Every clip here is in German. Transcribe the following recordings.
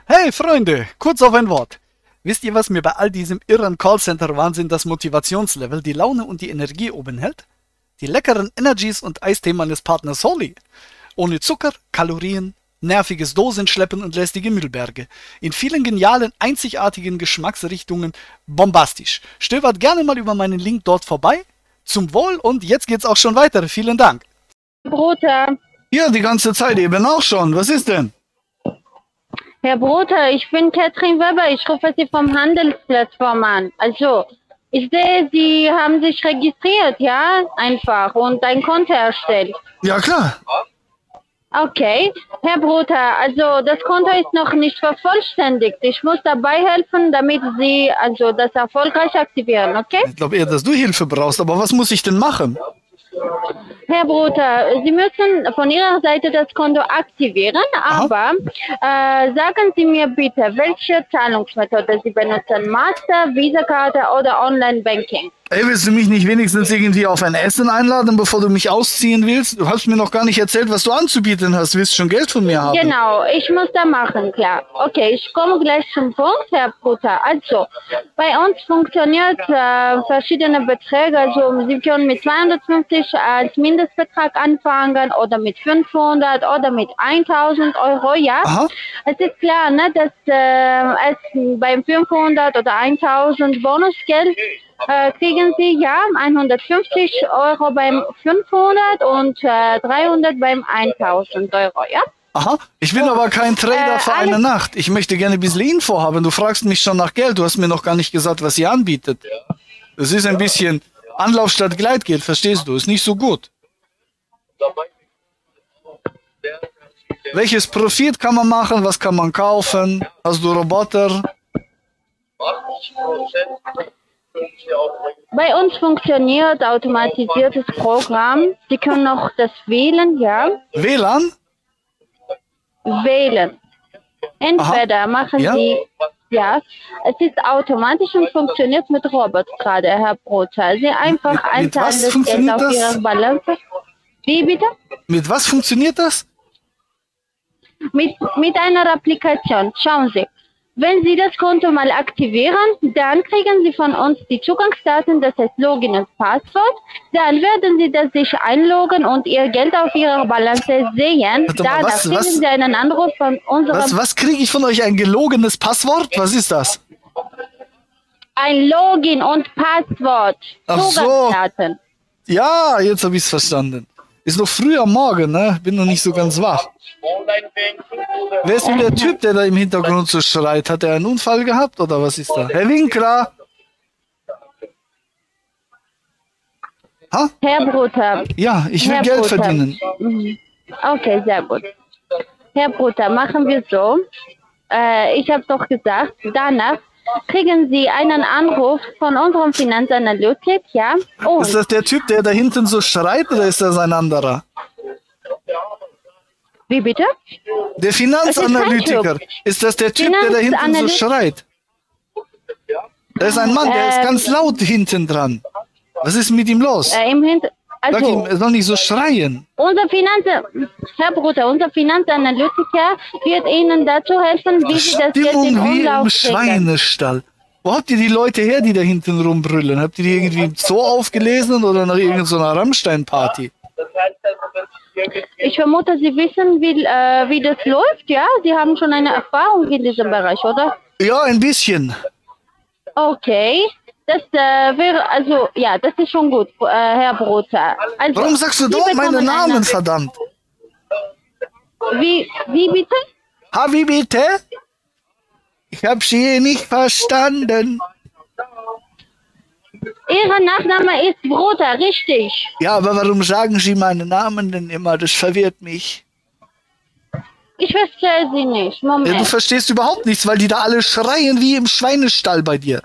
Hey Freunde, kurz auf ein Wort. Wisst ihr, was mir bei all diesem irren Callcenter-Wahnsinn das Motivationslevel, die Laune und die Energie oben hält? Die leckeren Energies und Eistee meines Partners Holly. Ohne Zucker, Kalorien, nerviges Dosenschleppen und lästige Müllberge. In vielen genialen, einzigartigen Geschmacksrichtungen bombastisch. Stöbert gerne mal über meinen Link dort vorbei. Zum Wohl und jetzt geht's auch schon weiter. Vielen Dank. Bruder. Ja, die ganze Zeit eben auch schon. Was ist denn? Herr Bruder, ich bin Katrin Weber. Ich rufe Sie vom Handelsplattform an. Also, ich sehe, Sie haben sich registriert, ja? Einfach. Und ein Konto erstellt. Ja, klar. Okay. Herr Bruder, also das Konto ist noch nicht vervollständigt. Ich muss dabei helfen, damit Sie also das erfolgreich aktivieren, okay? Ich glaube eher, dass du Hilfe brauchst. Aber was muss ich denn machen? Herr Bruder, Sie müssen von Ihrer Seite das Konto aktivieren, aber sagen Sie mir bitte, welche Zahlungsmethode Sie benutzen, Master, Visa-Karte oder Online-Banking? Ey, willst du mich nicht wenigstens irgendwie auf ein Essen einladen, bevor du mich ausziehen willst? Du hast mir noch gar nicht erzählt, was du anzubieten hast. Du willst schon Geld von mir haben. Genau, ich muss da machen, klar. Okay, ich komme gleich zum Punkt, Herr Bruder. Also, bei uns funktioniert verschiedene Beträge. Also, Sie können mit 250 als Mindestbetrag anfangen oder mit 500 oder mit 1000 Euro, ja. Aha. Es ist klar, ne, dass es beim 500 oder 1000 Bonusgeld kriegen Sie ja 150 Euro beim 500 und 300 beim 1000 Euro, ja? Aha, ich bin aber kein Trader für eine Nacht. Ich möchte gerne ein bisschen Info haben. Du fragst mich schon nach Geld. Du hast mir noch gar nicht gesagt, was ihr anbietet. Das ist ein bisschen Anlauf statt Gleitgeld, verstehst du? Ist nicht so gut. Welches Profit kann man machen? Was kann man kaufen? Hast du Roboter? Bei uns funktioniert automatisiertes Programm. Sie können auch das wählen, ja? WLAN? Wählen. Entweder machen Ja? Sie, ja, es ist automatisch und funktioniert mit Robot gerade, Herr Bruder. Sie einfach Mit einzahlen was das Geld funktioniert auf das? Ihre Balance. Wie bitte? Mit was funktioniert das? Mit einer Applikation. Schauen Sie. Wenn Sie das Konto mal aktivieren, dann kriegen Sie von uns die Zugangsdaten, das heißt Login und Passwort. Dann werden Sie das sich einloggen und Ihr Geld auf Ihrer Balance sehen. Warte mal, Danach kriegen Sie einen Anruf von unserem... Was kriege ich von euch? Ein gelogenes Passwort? Was ist das? Ein Login und Passwort. Ach so. Zugangsdaten. Ja, jetzt habe ich es verstanden. Ist noch früh am Morgen, ne? Bin noch nicht so ganz wach. Wer ist denn der Typ, der da im Hintergrund so schreit? Hat er einen Unfall gehabt oder was ist da? Herr Winkler! Ha? Herr Bruder. Ja, ich will Herr Geld Bruder. verdienen. Okay, sehr gut. Herr Bruder, machen wir so. Ich habe doch gesagt, danach kriegen Sie einen Anruf von unserem Finanzanalytik, ja? Und Ist das der Typ, der da hinten so schreit oder ist das ein anderer? wie bitte? Der Finanzanalytiker. Ist das der Typ, der da hinten so schreit? Da ist ein Mann, der ist ganz laut hinten dran. Was ist mit ihm los? Sag ihm, er soll nicht so schreien. Herr Bruder, unser Finanzanalytiker wird Ihnen dazu helfen, wie Sie das Geld in Stimmung wie Umlauf im bringen. Schweinestall. Wo habt ihr die Leute her, die da hinten rumbrüllen? Habt ihr die irgendwie im Zoo aufgelesen oder nach irgendeiner Rammstein-Party? Ich vermute, Sie wissen, wie das läuft, ja? Sie haben schon eine Erfahrung in diesem Bereich, oder? Ja, ein bisschen. Okay. Das wäre, also, ja, das ist schon gut, Herr Bruder. Also, Warum sagst du Sie dort meine bekommen Namen, verdammt? Wie bitte? Ha, wie bitte? Ich hab sie nicht verstanden. Ihr Nachname ist Bruder, richtig? Ja, aber warum sagen Sie meinen Namen denn immer? Das verwirrt mich. Ich verstehe Sie nicht. Moment. Ja, du verstehst überhaupt nichts, weil die da alle schreien wie im Schweinestall bei dir.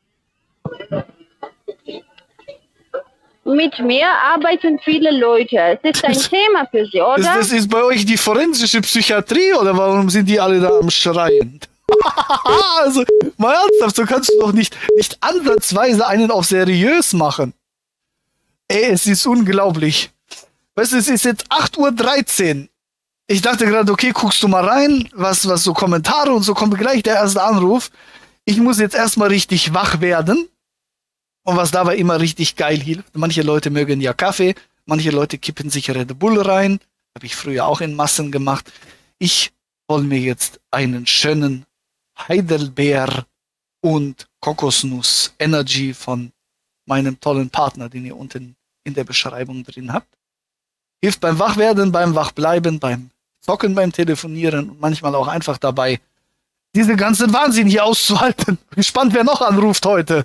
Mit mir arbeiten viele Leute. Es ist ein Thema für Sie, oder? Das ist bei euch die forensische Psychiatrie oder warum sind die alle da am Schreien? Also, mal ernsthaft, so kannst du doch nicht ansatzweise einen auf seriös machen. Ey, es ist unglaublich. Weißt du, es ist jetzt 8:13 Uhr. Ich dachte gerade, okay, guckst du mal rein, was so Kommentare und so kommt gleich der erste Anruf. Ich muss jetzt erstmal richtig wach werden. Und was dabei immer richtig geil hilft. Manche Leute mögen ja Kaffee, manche Leute kippen sich Red Bull rein. Habe ich früher auch in Massen gemacht. Ich hole mir jetzt einen schönen Heidelbeer und Kokosnuss Energy von meinem tollen Partner, den ihr unten in der Beschreibung drin habt. Hilft beim Wachwerden, beim Wachbleiben, beim Zocken, beim Telefonieren und manchmal auch einfach dabei, diese ganzen Wahnsinn hier auszuhalten. Gespannt, wer noch anruft heute.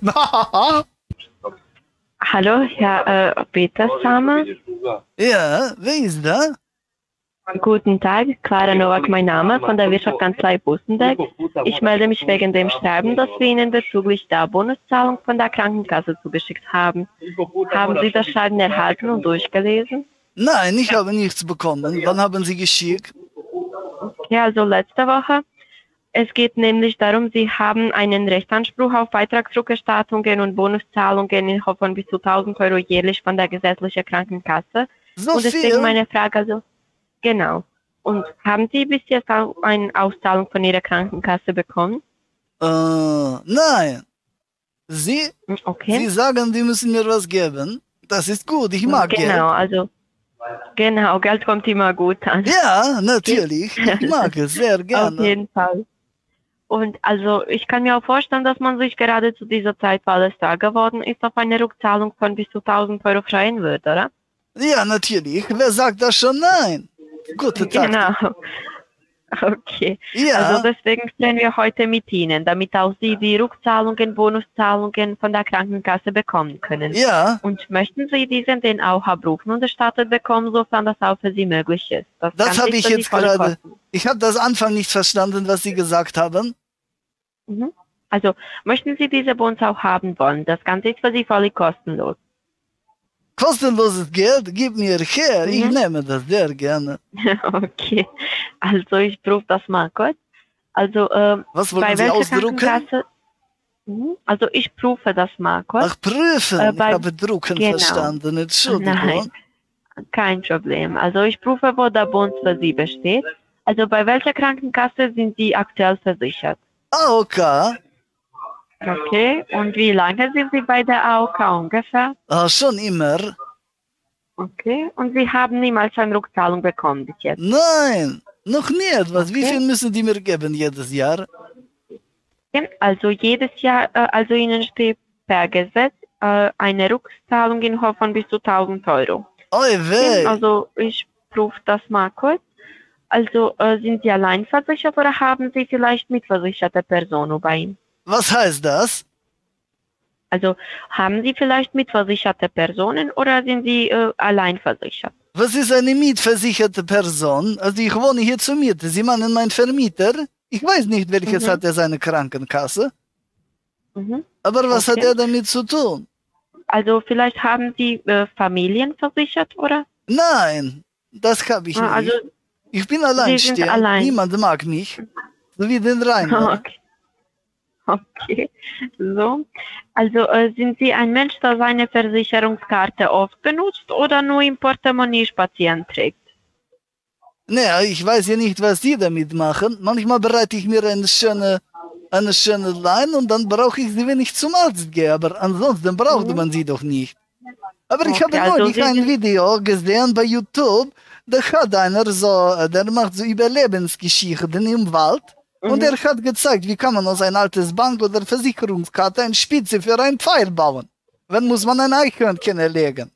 Hallo, Herr Peter Sammer. Ja, wer ist da? Guten Tag, Clara Nowak, mein Name, von der Wirtschaftskanzlei Bustenberg. Ich melde mich wegen dem Schreiben, das wir Ihnen bezüglich der Bonuszahlung von der Krankenkasse zugeschickt haben. Haben Sie das Schreiben erhalten und durchgelesen? Nein, ich habe nichts bekommen. Wann haben Sie geschickt? Ja, also letzte Woche. Es geht nämlich darum, Sie haben einen Rechtsanspruch auf Beitragsrückerstattungen und Bonuszahlungen in Höhe von bis zu 1.000 Euro jährlich von der gesetzlichen Krankenkasse. So und deswegen viel? meine Frage, also genau. Und haben Sie bis jetzt auch eine Auszahlung von Ihrer Krankenkasse bekommen? Nein. Sie Okay. sagen, die müssen mir was geben. Das ist gut, ich mag Geld. Genau, also genau, Geld kommt immer gut an. Ja, natürlich. Ich mag es sehr gerne. Auf jeden Fall. Und also ich kann mir auch vorstellen, dass man sich gerade zu dieser Zeit, weil es da geworden ist, auf eine Rückzahlung von bis zu 1.000 Euro freuen würde, oder? Ja, natürlich. Wer sagt das schon? Nein. Gute Tag. Genau. Okay. Ja. Also deswegen sprechen wir heute mit Ihnen, damit auch Sie die Rückzahlungen, Bonuszahlungen von der Krankenkasse bekommen können. Ja. Und möchten Sie diesen denn auch abrufen und erstattet bekommen, sofern das auch für Sie möglich ist? Das habe ich jetzt gerade. Ich habe das Anfang nicht verstanden, was Sie gesagt haben. Also möchten Sie diese Bonus auch haben wollen? Das Ganze ist für Sie völlig kostenlos. Kostenloses Geld, gib mir her. Ich nehme das sehr gerne. Okay, also ich prüfe das mal kurz. Also was wollen Sie ausdrucken? Also ich prüfe das mal kurz. Ach, prüfen. Ich habe drucken verstanden. Entschuldigung. Nein, kein Problem. Also ich prüfe, wo der Bonus für Sie besteht. Also bei welcher Krankenkasse sind Sie aktuell versichert? AOK. Okay, und wie lange sind Sie bei der AOK ungefähr? Schon immer. Okay, und Sie haben niemals eine Rückzahlung bekommen bis jetzt? Nein, noch nie etwas. Wie viel müssen die mir geben jedes Jahr? Also jedes Jahr, also Ihnen steht per Gesetz eine Rückzahlung in Höhe von bis zu 1.000 Euro. Oi weh. Also ich prüfe das mal kurz. Also sind Sie allein versichert oder haben Sie vielleicht mitversicherte Personen bei Ihnen? Was heißt das? Also haben Sie vielleicht mitversicherte Personen oder sind Sie allein versichert? Was ist eine mitversicherte Person? Also ich wohne hier zur Miete. Sie meinen mein Vermieter? Ich weiß nicht, welches hat er seine Krankenkasse. Aber was hat er damit zu tun? Also vielleicht haben Sie Familien versichert, oder? Nein, das habe ich nicht. Also, ich bin alleinstehend. Allein. Niemand mag mich. So wie den Rhein. Okay, so. Also sind Sie ein Mensch, der seine Versicherungskarte oft benutzt oder nur im Portemonnaie spazieren trägt? Naja, ich weiß ja nicht, was Sie damit machen. Manchmal bereite ich mir eine schöne Line und dann brauche ich sie, wenn ich zum Arzt gehe. Aber ansonsten braucht man sie doch nicht. Aber ich habe neulich ein Video gesehen bei YouTube. Da hat einer so, der macht so Überlebensgeschichten im Wald. Und er hat gezeigt, wie kann man aus ein altes Bank- oder Versicherungskarte eine Spitze für einen Pfeil bauen. Wann muss man ein Eichhörnchen erlegen?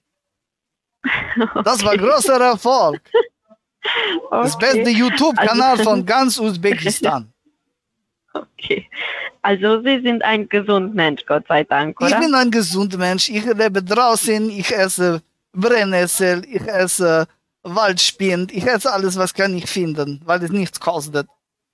Das war großer Erfolg. Das beste YouTube-Kanal von ganz Usbekistan. Okay, also Sie sind ein gesunder Mensch, Gott sei Dank, oder? Ich bin ein gesunder Mensch. Ich lebe draußen, ich esse Brennnessel, ich esse Waldspind, ich esse alles, was kann ich finden, weil es nichts kostet.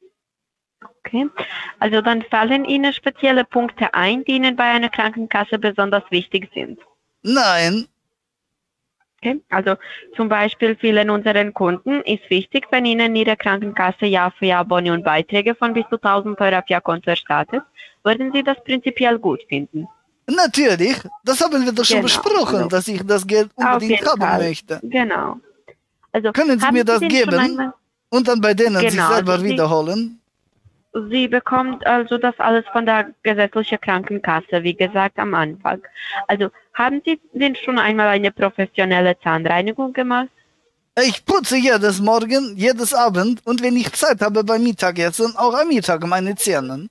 Okay, also dann fallen Ihnen spezielle Punkte ein, die Ihnen bei einer Krankenkasse besonders wichtig sind? Nein. Okay. Also zum Beispiel vielen unseren Kunden ist wichtig, wenn Ihnen Ihre Krankenkasse Jahr für Jahr Boni und Beiträge von bis zu 1.000 Euro auf Ihr Konto erstattet, würden Sie das prinzipiell gut finden? Natürlich, das haben wir doch schon besprochen, dass ich das Geld unbedingt haben möchte. Genau. Also, können Sie mir das geben? Und dann bei denen sich Genau, selber also wiederholen? Sie bekommt also das alles von der gesetzlichen Krankenkasse, wie gesagt am Anfang. Also haben Sie denn schon einmal eine professionelle Zahnreinigung gemacht? Ich putze jedes Morgen, jedes Abend und wenn ich Zeit habe beim Mittagessen, auch am Mittag meine Zähne.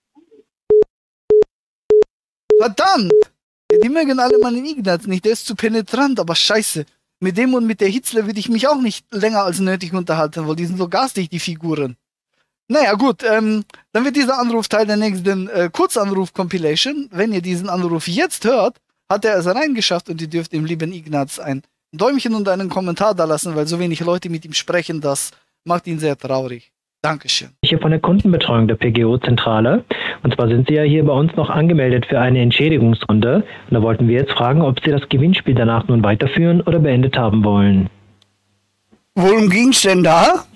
Verdammt! Die mögen alle meinen Ignaz nicht, der ist zu penetrant, aber scheiße. Mit dem und mit der Hitzle würde ich mich auch nicht länger als nötig unterhalten, weil die sind so garstig, die Figuren. Naja, gut, dann wird dieser Anruf Teil der nächsten Kurzanruf-Compilation. Wenn ihr diesen Anruf jetzt hört, hat er es reingeschafft und ihr dürft dem lieben Ignaz ein Däumchen und einen Kommentar da lassen, weil so wenig Leute mit ihm sprechen, das macht ihn sehr traurig. Dankeschön. Hier von der Kundenbetreuung der PGO-Zentrale. Und zwar sind Sie ja hier bei uns noch angemeldet für eine Entschädigungsrunde. Und da wollten wir jetzt fragen, ob Sie das Gewinnspiel danach nun weiterführen oder beendet haben wollen. Worum ging's denn da?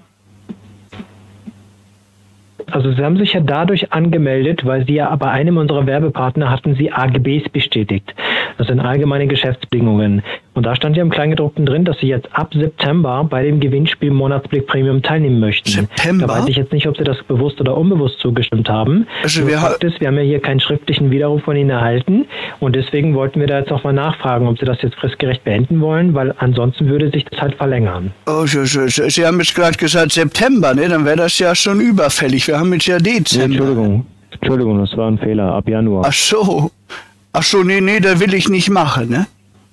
Also Sie haben sich ja dadurch angemeldet, weil Sie ja bei einem unserer Werbepartner hatten Sie AGBs bestätigt. Das sind allgemeine Geschäftsbedingungen. Und da stand ja im Kleingedruckten drin, dass Sie jetzt ab September bei dem Gewinnspiel Monatsblick Premium teilnehmen möchten. September? Da weiß ich jetzt nicht, ob Sie das bewusst oder unbewusst zugestimmt haben. Also wir haben ja hier keinen schriftlichen Widerruf von Ihnen erhalten. Und deswegen wollten wir da jetzt nochmal nachfragen, ob Sie das jetzt fristgerecht beenden wollen, weil ansonsten würde sich das halt verlängern. Oh, Sie haben jetzt gerade gesagt September, ne? Dann wäre das ja schon überfällig. Wir haben jetzt ja Dezember. Nee, Entschuldigung, das war ein Fehler. Ab Januar. Ach so, nee, da will ich nicht machen, ne?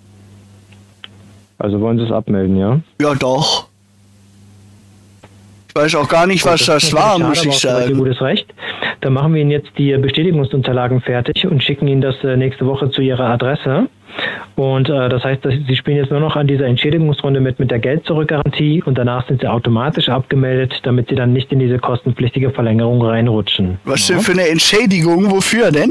Also wollen Sie es abmelden, ja? Ja, doch. Ich weiß auch gar nicht, was das war, muss ich sagen. Gutes Recht. Dann machen wir Ihnen jetzt die Bestätigungsunterlagen fertig und schicken Ihnen das nächste Woche zu Ihrer Adresse. Und das heißt, Sie spielen jetzt nur noch an dieser Entschädigungsrunde mit der Geld-Zurück-Garantie und danach sind Sie automatisch abgemeldet, damit Sie dann nicht in diese kostenpflichtige Verlängerung reinrutschen. Was denn für eine Entschädigung? Wofür denn?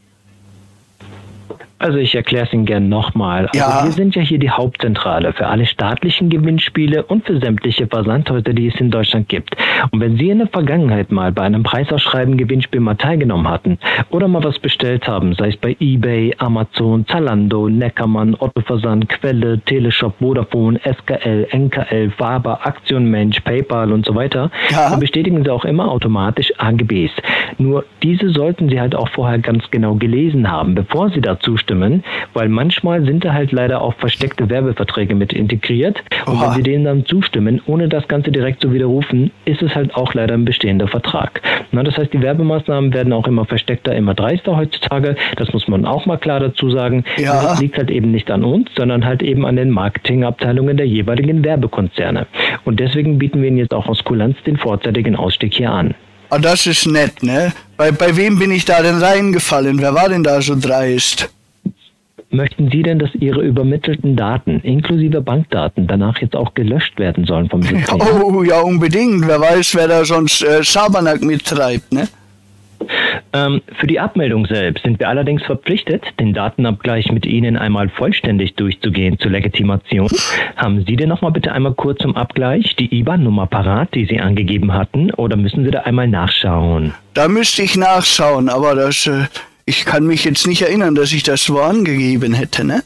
Also ich erkläre es Ihnen gerne nochmal. Also ja. Wir sind ja hier die Hauptzentrale für alle staatlichen Gewinnspiele und für sämtliche Versandhäuser, die es in Deutschland gibt. Und wenn Sie in der Vergangenheit mal bei einem Preisausschreiben Gewinnspiel mal teilgenommen hatten oder mal was bestellt haben, sei es bei eBay, Amazon, Zalando, Neckermann, Otto Versand, Quelle, Teleshop, Vodafone, SKL, NKL, Faber, Aktionmensch, PayPal und so weiter, ja. Dann bestätigen Sie auch immer automatisch AGBs. Nur diese sollten Sie halt auch vorher ganz genau gelesen haben, bevor Sie dazu stimmen, weil manchmal sind da halt leider auch versteckte Werbeverträge mit integriert. Und wenn Sie denen dann zustimmen, ohne das Ganze direkt zu widerrufen, ist es halt auch leider ein bestehender Vertrag. Na, das heißt, die Werbemaßnahmen werden auch immer versteckter, immer dreister heutzutage. Das muss man auch mal klar dazu sagen. Ja. Das liegt halt eben nicht an uns, sondern halt eben an den Marketingabteilungen der jeweiligen Werbekonzerne. Und deswegen bieten wir Ihnen jetzt auch aus Kulanz den vorzeitigen Ausstieg hier an. Ah, das ist nett, ne? Bei wem bin ich da denn reingefallen? Wer war denn da so dreist? Möchten Sie denn, dass Ihre übermittelten Daten, inklusive Bankdaten, danach jetzt auch gelöscht werden sollen vom System? Oh, ja, unbedingt. Wer weiß, wer da sonst Schabernack mittreibt, ne? Für die Abmeldung selbst sind wir allerdings verpflichtet, den Datenabgleich mit Ihnen einmal vollständig durchzugehen zur Legitimation. Haben Sie denn nochmal bitte einmal kurz zum Abgleich die IBAN-Nummer parat, die Sie angegeben hatten, oder müssen Sie da einmal nachschauen? Da müsste ich nachschauen, aber das, ich kann mich jetzt nicht erinnern, dass ich das so angegeben hätte, ne?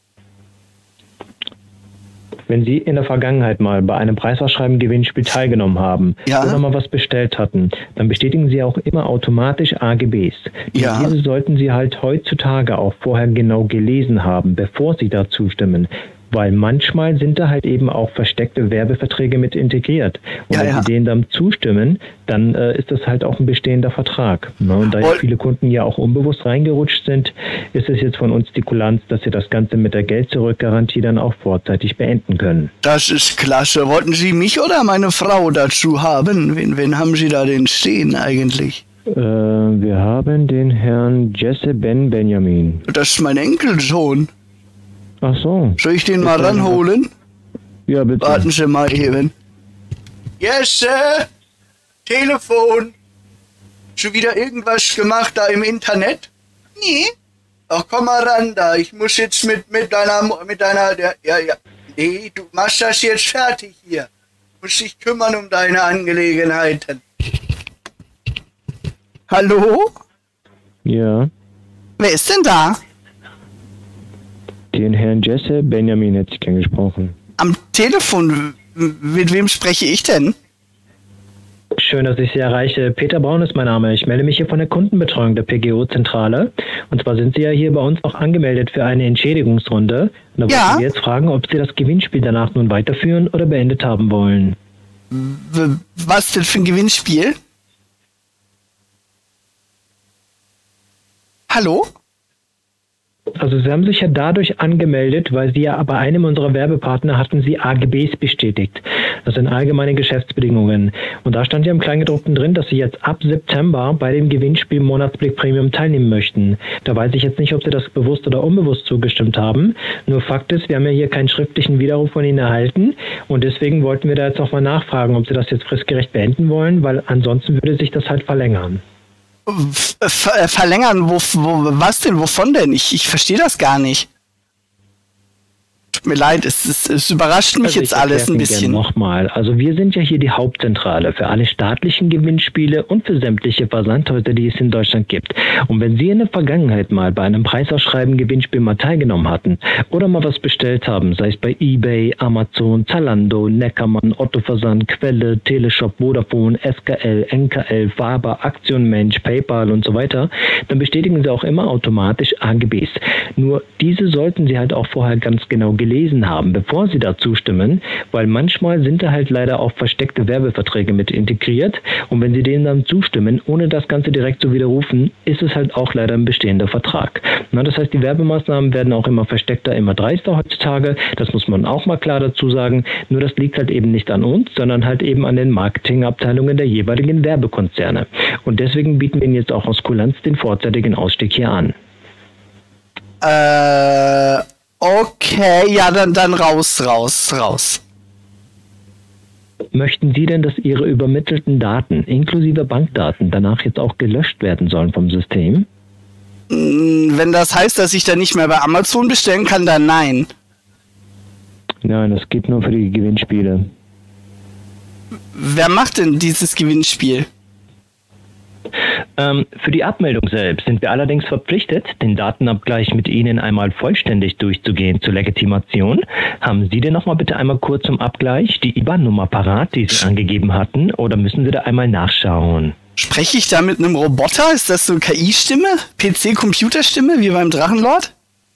Wenn Sie in der Vergangenheit mal bei einem Preisausschreiben-Gewinnspiel teilgenommen haben oder mal was bestellt hatten, dann bestätigen Sie auch immer automatisch AGBs. Ja. Diese sollten Sie halt heutzutage auch vorher genau gelesen haben, bevor Sie da zustimmen. Weil manchmal sind da halt eben auch versteckte Werbeverträge mit integriert. Und wenn Sie denen dann zustimmen, dann ist das halt auch ein bestehender Vertrag. Ne? Und da viele Kunden ja auch unbewusst reingerutscht sind, ist es jetzt von uns die Kulanz, dass Sie das Ganze mit der Geld-Zurück-Garantie dann auch vorzeitig beenden können. Das ist klasse. Wollten Sie mich oder meine Frau dazu haben? Wen haben Sie da denn stehen eigentlich? Wir haben den Herrn Jesse Benjamin. Das ist mein Enkelsohn. Ach so. Soll ich den mal ranholen? Ja, bitte. Warten Sie mal eben. Jesse! Telefon! Schon wieder irgendwas gemacht da im Internet? Nee. Ach, komm mal ran da. Ich muss jetzt mit deiner, ja. Nee, du machst das jetzt fertig hier. Muss dich kümmern um deine Angelegenheiten. Hallo? Ja. Wer ist denn da? Den Herrn Jesse Benjamin hätte ich gern gesprochen. Am Telefon? Mit wem spreche ich denn? schön, dass ich Sie erreiche. Peter Braun ist mein Name. Ich melde mich hier von der Kundenbetreuung der PGO-Zentrale. Und zwar sind Sie ja hier bei uns auch angemeldet für eine Entschädigungsrunde. Und da wollten wir jetzt fragen, ob Sie das Gewinnspiel danach nun weiterführen oder beendet haben wollen. Was denn für ein Gewinnspiel? Hallo? Also Sie haben sich ja dadurch angemeldet, weil Sie ja bei einem unserer Werbepartner hatten Sie AGBs bestätigt. Das sind allgemeine Geschäftsbedingungen. Und da stand ja im Kleingedruckten drin, dass Sie jetzt ab September bei dem Gewinnspiel Monatsblick Premium teilnehmen möchten. Da weiß ich jetzt nicht, ob Sie das bewusst oder unbewusst zugestimmt haben. Nur Fakt ist, wir haben ja hier keinen schriftlichen Widerruf von Ihnen erhalten. Und deswegen wollten wir da jetzt nochmal nachfragen, ob Sie das jetzt fristgerecht beenden wollen, weil ansonsten würde sich das halt verlängern. Verlängern? Was denn? Wovon denn? Ich verstehe das gar nicht. Tut mir leid, es überrascht mich jetzt alles ein bisschen. Nochmal. Also wir sind ja hier die Hauptzentrale für alle staatlichen Gewinnspiele und für sämtliche Versandhäuser, die es in Deutschland gibt. Und wenn Sie in der Vergangenheit mal bei einem Preisausschreiben Gewinnspiel mal teilgenommen hatten oder mal was bestellt haben, sei es bei eBay, Amazon, Zalando, Neckermann, Otto Versand, Quelle, Teleshop, Vodafone, SKL, NKL, Faber, Aktionmensch, PayPal und so weiter, dann bestätigen Sie auch immer automatisch AGBs. Nur diese sollten Sie halt auch vorher ganz genau gelesen haben, bevor Sie da zustimmen, weil manchmal sind da halt leider auch versteckte Werbeverträge mit integriert und wenn Sie denen dann zustimmen, ohne das Ganze direkt zu widerrufen, ist es halt auch leider ein bestehender Vertrag. Na, das heißt, die Werbemaßnahmen werden auch immer versteckter, immer dreister heutzutage, das muss man auch mal klar dazu sagen, nur das liegt halt eben nicht an uns, sondern halt eben an den Marketingabteilungen der jeweiligen Werbekonzerne. Und deswegen bieten wir Ihnen jetzt auch aus Kulanz den vorzeitigen Ausstieg hier an. Okay, ja, dann raus. Möchten Sie denn, dass Ihre übermittelten Daten, inklusive Bankdaten, danach jetzt auch gelöscht werden sollen vom System? Wenn das heißt, dass ich dann nicht mehr bei Amazon bestellen kann, dann nein. Nein, das geht nur für die Gewinnspiele. Wer macht denn dieses Gewinnspiel? Für die Abmeldung selbst sind wir allerdings verpflichtet, den Datenabgleich mit Ihnen einmal vollständig durchzugehen zur Legitimation. Haben Sie denn nochmal bitte einmal kurz zum Abgleich die IBAN-Nummer parat, die Sie angegeben hatten, oder müssen Sie da einmal nachschauen? Spreche ich da mit einem Roboter? Ist das so eine KI-Stimme? PC-Computerstimme, wie beim Drachenlord?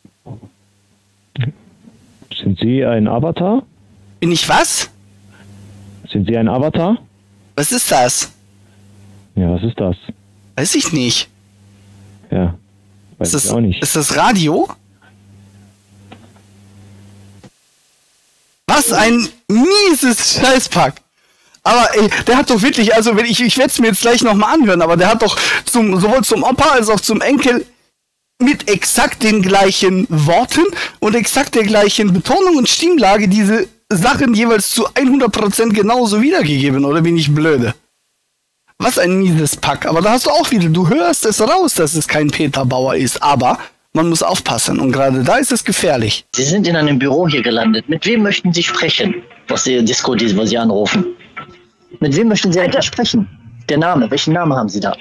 Sind Sie ein Avatar? Bin ich was? Sind Sie ein Avatar? Was ist das? Ja, was ist das? Weiß ich nicht. Ja, weiß ich auch nicht. Ist das Radio? Was ein mieses Scheißpack. Aber ey, der hat doch wirklich, also wenn ich werde es mir jetzt gleich nochmal anhören, aber der hat doch sowohl zum Opa als auch zum Enkel mit exakt den gleichen Worten und exakt der gleichen Betonung und Stimmlage diese Sachen jeweils zu 100% genauso wiedergegeben, oder bin ich blöde? Was ein mieses Pack. Aber da hast du auch wieder, du hörst es raus, dass es kein Peter Bauer ist. Aber man muss aufpassen und gerade da ist es gefährlich. Sie sind in einem Büro hier gelandet. Mit wem möchten Sie sprechen? Was die Disco, wo Sie anrufen. Mit wem möchten Sie eigentlich sprechen? Der Name, welchen Namen haben Sie da?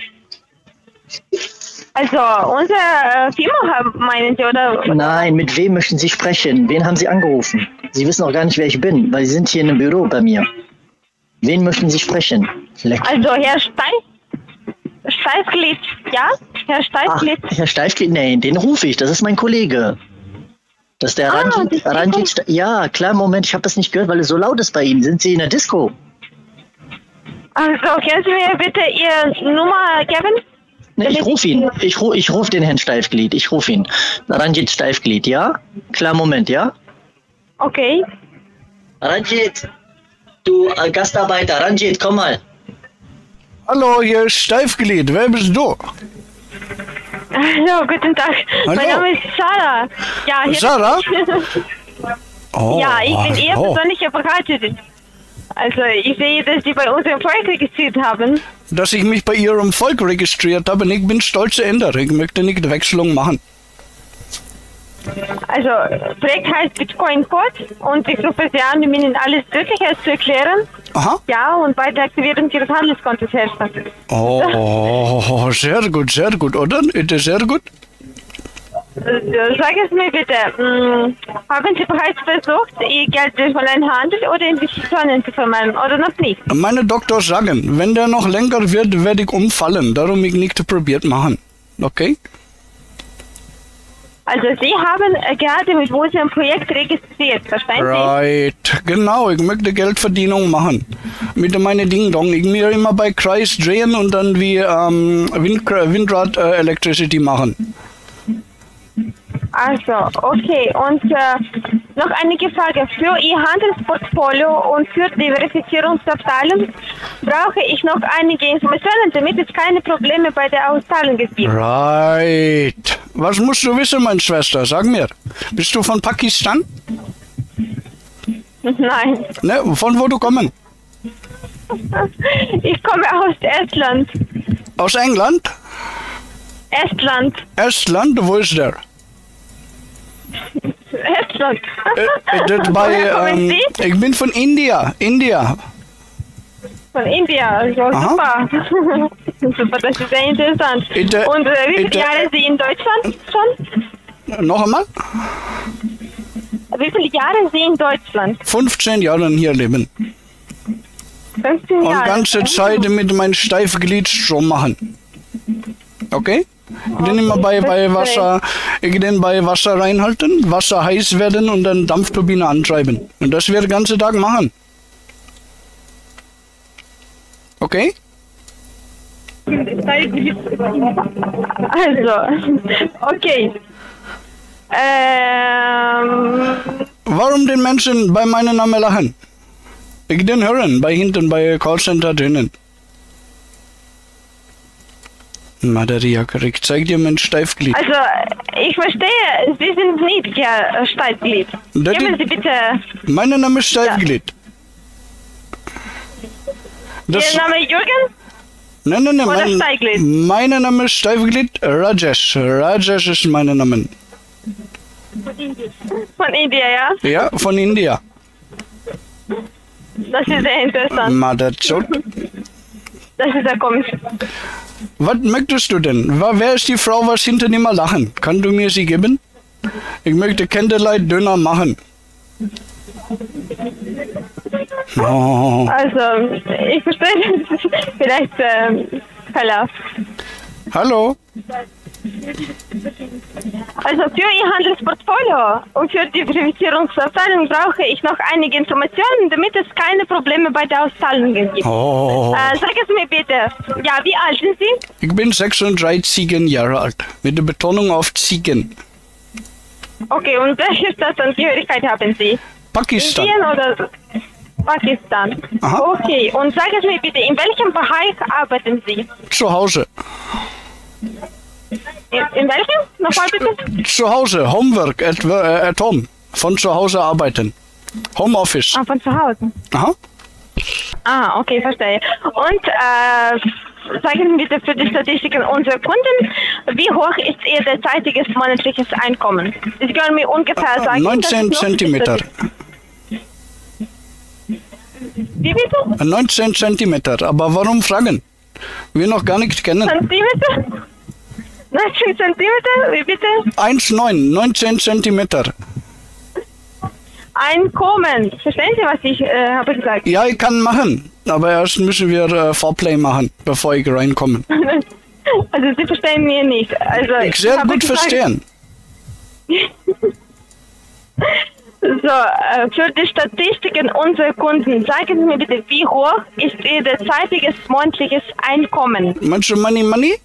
Also, unsere Firma meinen Sie, oder? Nein, mit wem möchten Sie sprechen? Wen haben Sie angerufen? Sie wissen auch gar nicht, wer ich bin, weil Sie sind hier in einem Büro bei mir. Wen möchten Sie sprechen? Also, Herr Steifglied, ja? Herr Steifglied? Ach, Herr Steifglied, nein, den rufe ich, das ist mein Kollege. Das ist der Ranjit. Ja, klar, Moment, ich habe das nicht gehört, weil es so laut ist bei Ihnen. Sind Sie in der Disco? Also, können Sie mir bitte Ihre Nummer geben? Nee, ich rufe ihn. Ich rufe den Herrn Steifglied. Ich rufe ihn. Ranjit Steifglied, ja? Klar, Moment, ja? Okay. Ranjit, du Gastarbeiter, Ranjit, komm mal. Hallo, hier ist Steifglied. Wer bist du? Hallo, guten Tag. Hallo. Mein Name ist Sarah. Ja, hier Sarah? Oh, ja, ich bin Ihr hallo. persönlicher Beraterin. Also, ich sehe, dass Sie bei unserem Projekt registriert haben. Dass ich mich bei Ihrem Volk registriert habe, ich bin stolzer Ender. Ich möchte nicht Wechselung machen. Also, Projekt heißt Bitcoin Code und ich rufe Sie an, um Ihnen alles Mögliche zu erklären. Aha. Ja, und bei der Aktivierung Ihres Handelskontos helfen. Oh, sehr gut, oder? Ist das sehr gut? Sag es mir bitte, haben Sie bereits versucht, Ihr Geld durch Onlinehandel oder Investitionen zu vermeiden oder noch nicht? Meine Doktor sagen, wenn der noch länger wird, werde ich umfallen. Darum ich nicht probiert machen. Okay? Also Sie haben gerade mit unserem Projekt registriert, verstehen Sie? Right, genau, ich möchte Geldverdienung machen. Mit meinen Ding-Dong. Ich mir immer bei Kreis drehen und dann wie Windrad Electricity machen. Also, okay. Und noch einige Frage. Für Ihr Handelsportfolio und für die Verifizierungsabteilung brauche ich noch einige Informationen, damit es keine Probleme bei der Auszahlung gibt. Right. Was musst du wissen, meine Schwester? Sag mir. Bist du von Pakistan? Nein. Ne, von wo du kommst? Ich komme aus Estland. Aus England? Estland. Estland? Wo ist der? Estland. Woher kommen Sie? Ich bin von India. India. Von India, also super. Super, das ist sehr interessant. Und wie viele Jahre sind Sie in Deutschland schon? Noch einmal? Wie viele Jahre sind Sie in Deutschland? 15 Jahre hier leben. 15 Jahre. Und ganze Zeit mit meinem Steifgliedstrom machen. Okay? Ich den immer bei Wasser, ich den bei Wasser reinhalten, Wasser heiß werden und dann Dampfturbine antreiben. Und das wir den ganzen Tag machen. Okay? Also, okay. Warum den Menschen bei meinem Namen lachen? Ich den hören, bei hinten, bei Callcenter drinnen. Maderia, ich zeig dir mein Steifglied. Also, ich verstehe, Sie sind nicht Steifglied. Geben Sie bitte... Mein Name ist Steifglied. Ihr Name Jürgen? Nein, Oder Steifglied? Mein Name ist Steifglied Rajesh. Rajesh ist mein Name. Von India, ja? Ja, von India. Das ist sehr interessant. Motherchot. Das ist sehr komisch. Was möchtest du denn? Wer ist die Frau, was hinten immer lachen? Kannst du mir sie geben? Ich möchte Candlelight Döner machen. Oh. Also, ich verstehe vielleicht Verlauf. Hallo? Also für Ihr Handelsportfolio und für die Verifizierungsabteilung brauche ich noch einige Informationen, damit es keine Probleme bei der Auszahlung gibt. Oh. Sag es mir bitte. Ja, wie alt sind Sie? Ich bin 36 Jahre alt. Mit der Betonung auf Ziegen. Okay, und welche Staatsangehörigkeit haben Sie? Pakistan. Indien oder Pakistan? Aha. Okay, und sag es mir bitte, in welchem Bereich arbeiten Sie? Zu Hause. In welchem? Nochmal bitte? Zu Hause. Homework at home. Von zu Hause arbeiten. Homeoffice. Ah, von zu Hause. Aha. Ah, okay, verstehe. Und sagen Sie bitte für die Statistiken unserer Kunden, wie hoch ist Ihr derzeitiges monatliches Einkommen? Sie können mir ungefähr sagen. 19 Zentimeter. Wie bitte? 19 Zentimeter. Aber warum fragen? Wir noch gar nicht kennen. Zentimeter? 19 Zentimeter? Wie bitte? 1,9. 19 Zentimeter. Einkommen. Verstehen Sie, was ich habe gesagt? Ja, ich kann machen. Aber erst müssen wir Foreplay machen, bevor ich reinkomme. Also Sie verstehen mich nicht. Also, Ich sehr gut verstehen. So, für die Statistiken unserer Kunden, sagen Sie mir bitte, wie hoch ist Ihr derzeitiges monatliches Einkommen? Meinst du Money?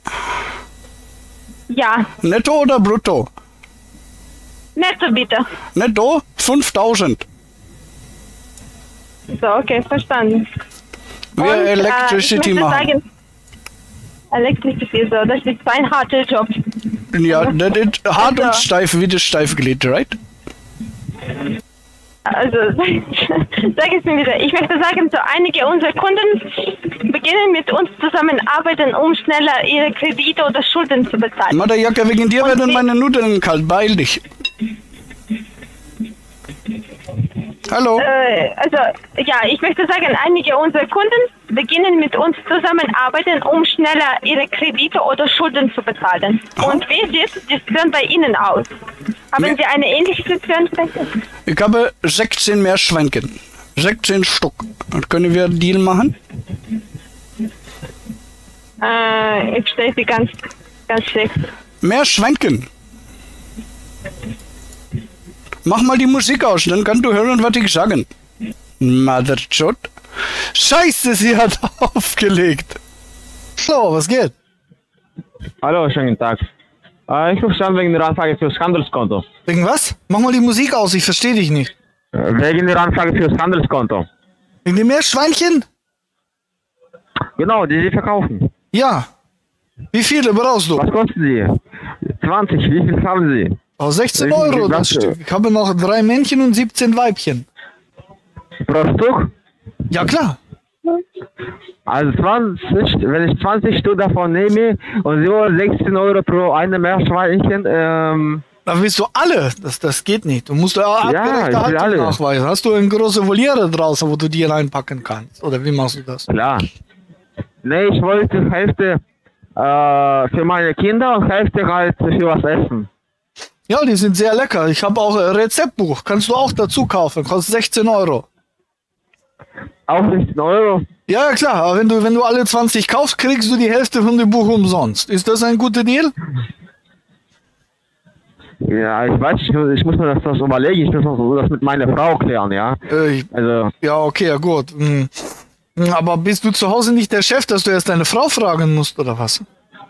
Ja, Netto oder brutto? netto bitte. Netto 5000. So, okay, verstanden. Wir Electricity ich möchte machen. sagen, Electricity, so, das ist ein harter Job. Ja, das ist hart und Also- steif wie das Steifglied, right? Also, sag es mir wieder. Ich möchte sagen, so einige unserer Kunden beginnen mit uns zusammenarbeiten, um schneller ihre Kredite oder Schulden zu bezahlen. Madajaka, wegen dir Und werden wie- meine Nudeln kalt. Beeil dich. Hallo? Also, ja, ich möchte sagen, einige unserer Kunden beginnen mit uns zusammenarbeiten, um schneller ihre Kredite oder Schulden zu bezahlen. Und wie sieht die Situation bei Ihnen aus? Haben Sie eine ähnliche Situation? Ich habe 16 Meerschweinchen. 16 Stück. Und können wir einen Deal machen? Ich verstehe Sie ganz schlecht. Meerschweinchen. Mach mal die Musik aus, dann kannst du hören, was ich sagen. Motherchod. Scheiße, sie hat aufgelegt. So, was geht? Hallo, schönen guten Tag. Ich rufe an wegen der Anfrage fürs Handelskonto. Wegen was? Mach mal die Musik aus, ich verstehe dich nicht. Wegen der Anfrage fürs Handelskonto. Wegen dem Meerschweinchen? Genau, die Sie verkaufen. Ja. Wie viele brauchst du? Was kosten sie? 20, wie viel haben Sie? Oh, 16 Euro das Stück. Ich habe noch 3 Männchen und 17 Weibchen. Pro Stück? Ja, klar. Also 20, wenn ich 20 Stück davon nehme und Sie wollen 16 Euro pro eine Meerschweinchen, Da willst du alle. Das geht nicht. Du musst ja abgedeckte ich will Haltung alle. nachweisen. Hast du eine große Voliere draußen, wo du die reinpacken kannst? Oder wie machst du das? klar. Nee, ich wollte Hälfte für meine Kinder und Hälfte halt für was essen. Ja, die sind sehr lecker. Ich habe auch ein Rezeptbuch. Kannst du auch dazu kaufen. Kostet 16 Euro. Auch 16 Euro? Ja, klar. Aber wenn du alle 20 kaufst, kriegst du die Hälfte von dem Buch umsonst. Ist das ein guter Deal? Ja, ich weiß, ich muss mir das überlegen. Ich muss das mit meiner Frau klären, ja. Also, Ja, okay, ja gut. Aber bist du zu Hause nicht der Chef, dass du erst deine Frau fragen musst, oder was?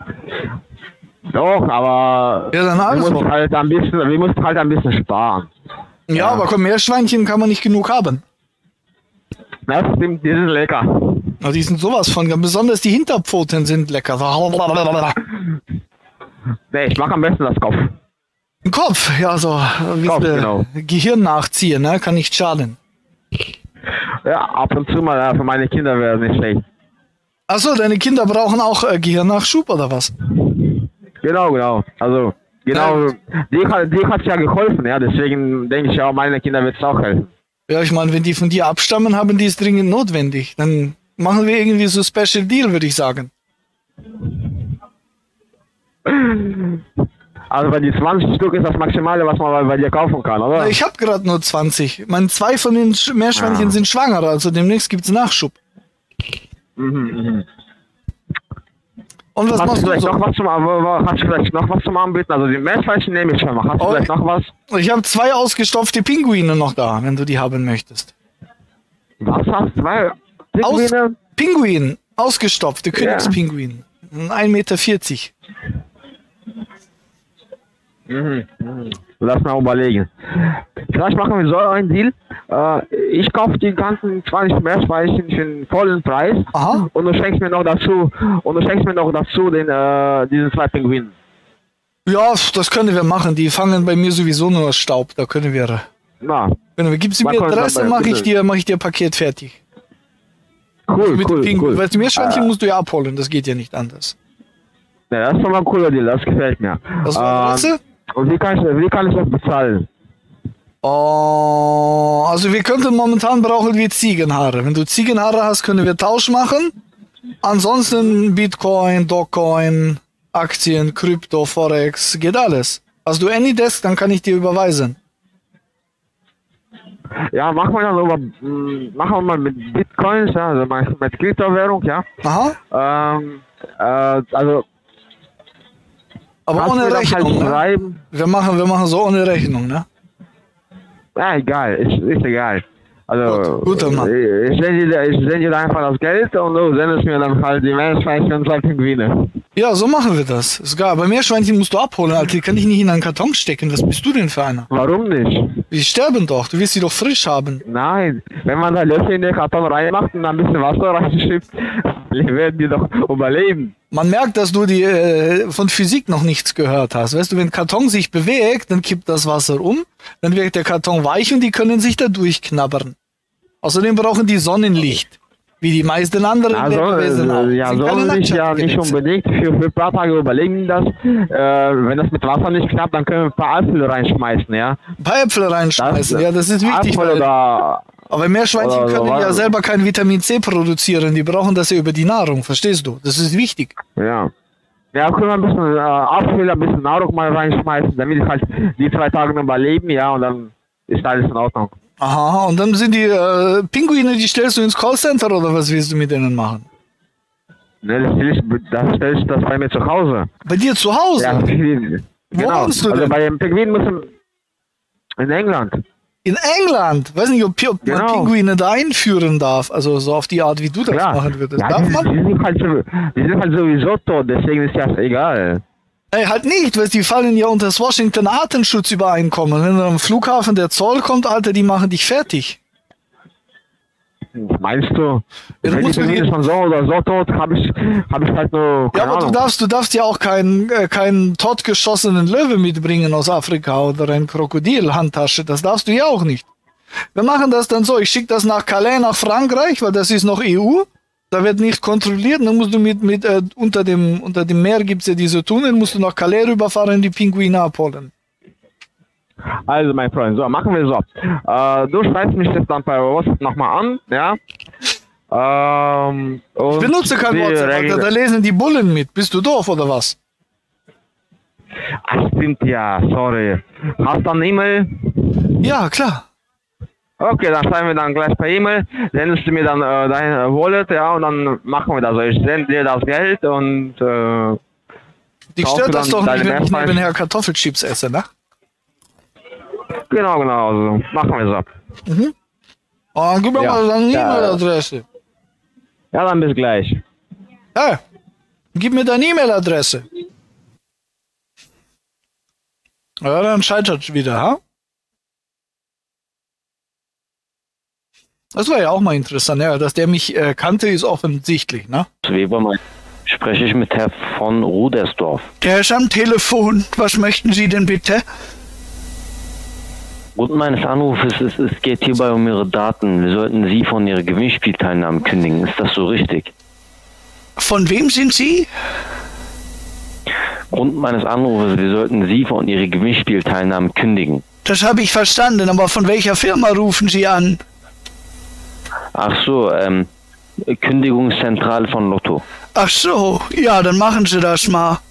doch, aber Ja, dann wir also. mussten halt ein bisschen sparen. Ja, aber komm, Meerschweinchen kann man nicht genug haben. Das stimmt, die sind lecker. Na, die sind sowas von, besonders die Hinterpfoten sind lecker. Nee, ich mag am besten das Kopf. Im Kopf, ja, so Kopf, genau. Gehirn nachziehen, ne? Kann nicht schaden. Ja, ab und zu mal für meine Kinder wäre es nicht schlecht. Achso, deine Kinder brauchen auch Gehirnnachschub oder was? Genau. Also, genau, die hat ja geholfen, ja. Deswegen denke ich ja, meine Kinder wird es auch helfen. Ja, ich meine, wenn die von dir abstammen, haben die es dringend notwendig. Dann machen wir irgendwie so Special Deal, würde ich sagen. Also bei die 20 Stück ist das Maximale, was man bei dir kaufen kann, oder? Ich habe gerade nur 20. Meine 2 von den Meerschweinchen sind schwanger, also demnächst gibt's Nachschub. Und was machst du so? Hast du vielleicht noch was zum Anbieten? Also die Meerschweinchen nehme ich schon mal. Hast du vielleicht noch was? Ich habe 2 ausgestopfte Pinguine noch da, wenn du die haben möchtest. Was hast du? 2 Pinguine? Pinguin, ausgestopfte Königspinguin. 1,40 Meter. Lass mal überlegen. Vielleicht machen wir so einen Deal. Ich kaufe die ganzen 20 Meerschweinchen für den vollen Preis. Aha. Und du schenkst mir noch dazu diese 2 Pinguinen. Ja, das können wir machen. Die fangen bei mir sowieso nur Staub. Da können wir. Gib sie mir Adresse, mache ich dir ein Paket fertig. Cool. Weil die Meerschweinchen musst du ja abholen. Das geht ja nicht anders. Ja, das ist schon mal ein cooler Deal. Das gefällt mir. Was war Adresse? Und wie kann ich das bezahlen? Oh, also wir könnten momentan brauchen wir Ziegenhaare. Wenn du Ziegenhaare hast, können wir Tausch machen. Ansonsten Bitcoin, Dogecoin, Aktien, Krypto, Forex, geht alles. Hast du AnyDesk, dann kann ich dir überweisen. Ja, machen wir mal mit Bitcoins, ja, also mit Kryptowährung, ja. Aha. Also. Aber ohne Rechnung, ne? Wir machen so ohne Rechnung, ne? Ja, egal, ist egal. Also, guter Mann. Ich sende dir einfach das Geld und du sendest mir dann halt die Meerschweinchen und 2 Pinguine. Ja, so machen wir das. Ist geil. Bei Meerschweinchen musst du abholen, Alter. Die kann ich nicht in einen Karton stecken. Was bist du denn für einer? Warum nicht? Die sterben doch. Du willst sie doch frisch haben. Nein, wenn man da Löcher in den Karton reinmacht und ein bisschen Wasser reinschippt, werden die doch überleben. Man merkt, dass du von Physik noch nichts gehört hast. Weißt du, wenn ein Karton sich bewegt, dann kippt das Wasser um, dann wird der Karton weich und die können sich da durchknabbern. Außerdem brauchen die Sonnenlicht, wie die meisten anderen Lebewesen auch. Ja, Sonnenlicht ja nicht unbedingt. Für ein paar Tage überlegen das. Wenn das mit Wasser nicht klappt, dann können wir ein paar Äpfel reinschmeißen, ja. Ein paar Äpfel reinschmeißen, ja, das ist wichtig. Aber Meerschweinchen Oder so können ja was. selber kein Vitamin C produzieren, die brauchen das ja über die Nahrung, verstehst du? Das ist wichtig. Ja. Ja, können wir ein bisschen Abfüller, ein bisschen Nahrung mal reinschmeißen, damit ich halt die 2 Tage überleben, ja, und dann ist alles in Ordnung. Aha, und dann sind die Pinguine, die stellst du ins Callcenter oder was willst du mit denen machen? Ne, das stelle ich das bei mir zu Hause. Bei dir zu Hause? Ja, Pinguin. Wo Genau. wohnst du Also denn? bei dem Pinguin müssen in England. In England? Weiß nicht, ob man Genau. Pinguine da einführen darf, also so auf die Art, wie du das Klar. machen würdest. Ja, Darf die man? sind halt sowieso tot, deswegen ist das egal. Ey, halt nicht, weil die fallen ja unter das Washington Artenschutzübereinkommen. Wenn du am Flughafen der Zoll kommt, Alter, die machen dich fertig. Was meinst du? Ja, du Wenn die musst mir Pinguine die- schon so oder so tot, hab ich halt nur Ja, keine aber Ahnung. du darfst ja auch keinen totgeschossenen Löwe mitbringen aus Afrika oder ein Krokodil, Handtasche. Das darfst du ja auch nicht. Wir machen das dann so, ich schicke das nach Calais, nach Frankreich, weil das ist noch EU. Da wird nicht kontrolliert. Dann musst du unter dem Meer gibt's ja diese Tunnel, musst du nach Calais rüberfahren, die Pinguine abholen. Also, mein Freund, so, machen wir so. Du schreibst mich das dann bei WhatsApp nochmal an, ja? Ich benutze kein WhatsApp, Alter, da lesen die Bullen mit. Bist du doof oder was? Ach, stimmt, ja, sorry. Hast du eine E-Mail? Ja, klar. Okay, dann schreiben wir dann gleich per E-Mail, sendest du mir dann dein Wallet, ja, und dann machen wir das. Also ich sende dir das Geld und Dich kaufst stört du das dann doch nicht, deine wenn ich Meerschweinchen? nebenher Kartoffelchips esse, ne? Genau, also machen wir so. Oh, gib mir Ja. mal deine Ja. E-Mail-Adresse. Ja, dann bis gleich. Hey, gib mir deine E-Mail-Adresse. Ja, dann scheitert wieder, ha? Das war ja auch mal interessant, ja, dass der mich kannte, ist offensichtlich, ne? Webermann, spreche ich mit Herrn von Rudersdorf. Der ist am Telefon. Was möchten Sie denn bitte? Grund meines Anrufes ist, es geht hierbei um Ihre Daten. Wir sollten Sie von Ihrer Gewinnspielteilnahme kündigen. Ist das so richtig? Von wem sind Sie? Grund meines Anrufes, wir sollten Sie von Ihrer Gewinnspielteilnahme kündigen. Das habe ich verstanden, aber von welcher Firma rufen Sie an? Ach so, Kündigungszentrale von Lotto. Ach so, ja, dann machen Sie das mal.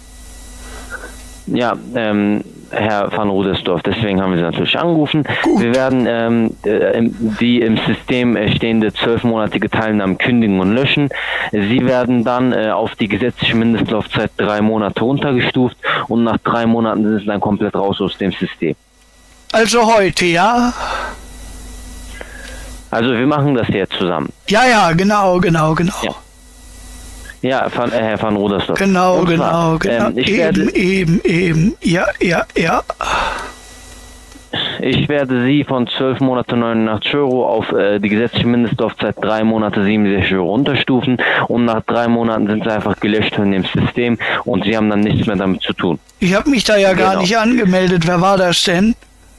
Ja, Herr van Rudersdorf, deswegen haben wir Sie natürlich angerufen. Gut. Wir werden die im System stehende 12-monatige Teilnahme kündigen und löschen. Sie werden dann auf die gesetzliche Mindestlaufzeit 3 Monate runtergestuft und nach 3 Monaten sind Sie dann komplett raus aus dem System. Also heute, ja? Also wir machen das jetzt zusammen. Ja, genau. Ja. Ja, Herr van Rudersdorf. Genau, Und zwar, genau. ich werde Ja. Ich werde Sie von 12 Monate 89 Euro auf die gesetzliche Mindestlaufzeit 3 Monate 67 Euro runterstufen und nach 3 Monaten sind Sie einfach gelöscht von dem System und Sie haben dann nichts mehr damit zu tun. Ich habe mich da ja gar Genau. nicht angemeldet. Wer war das denn?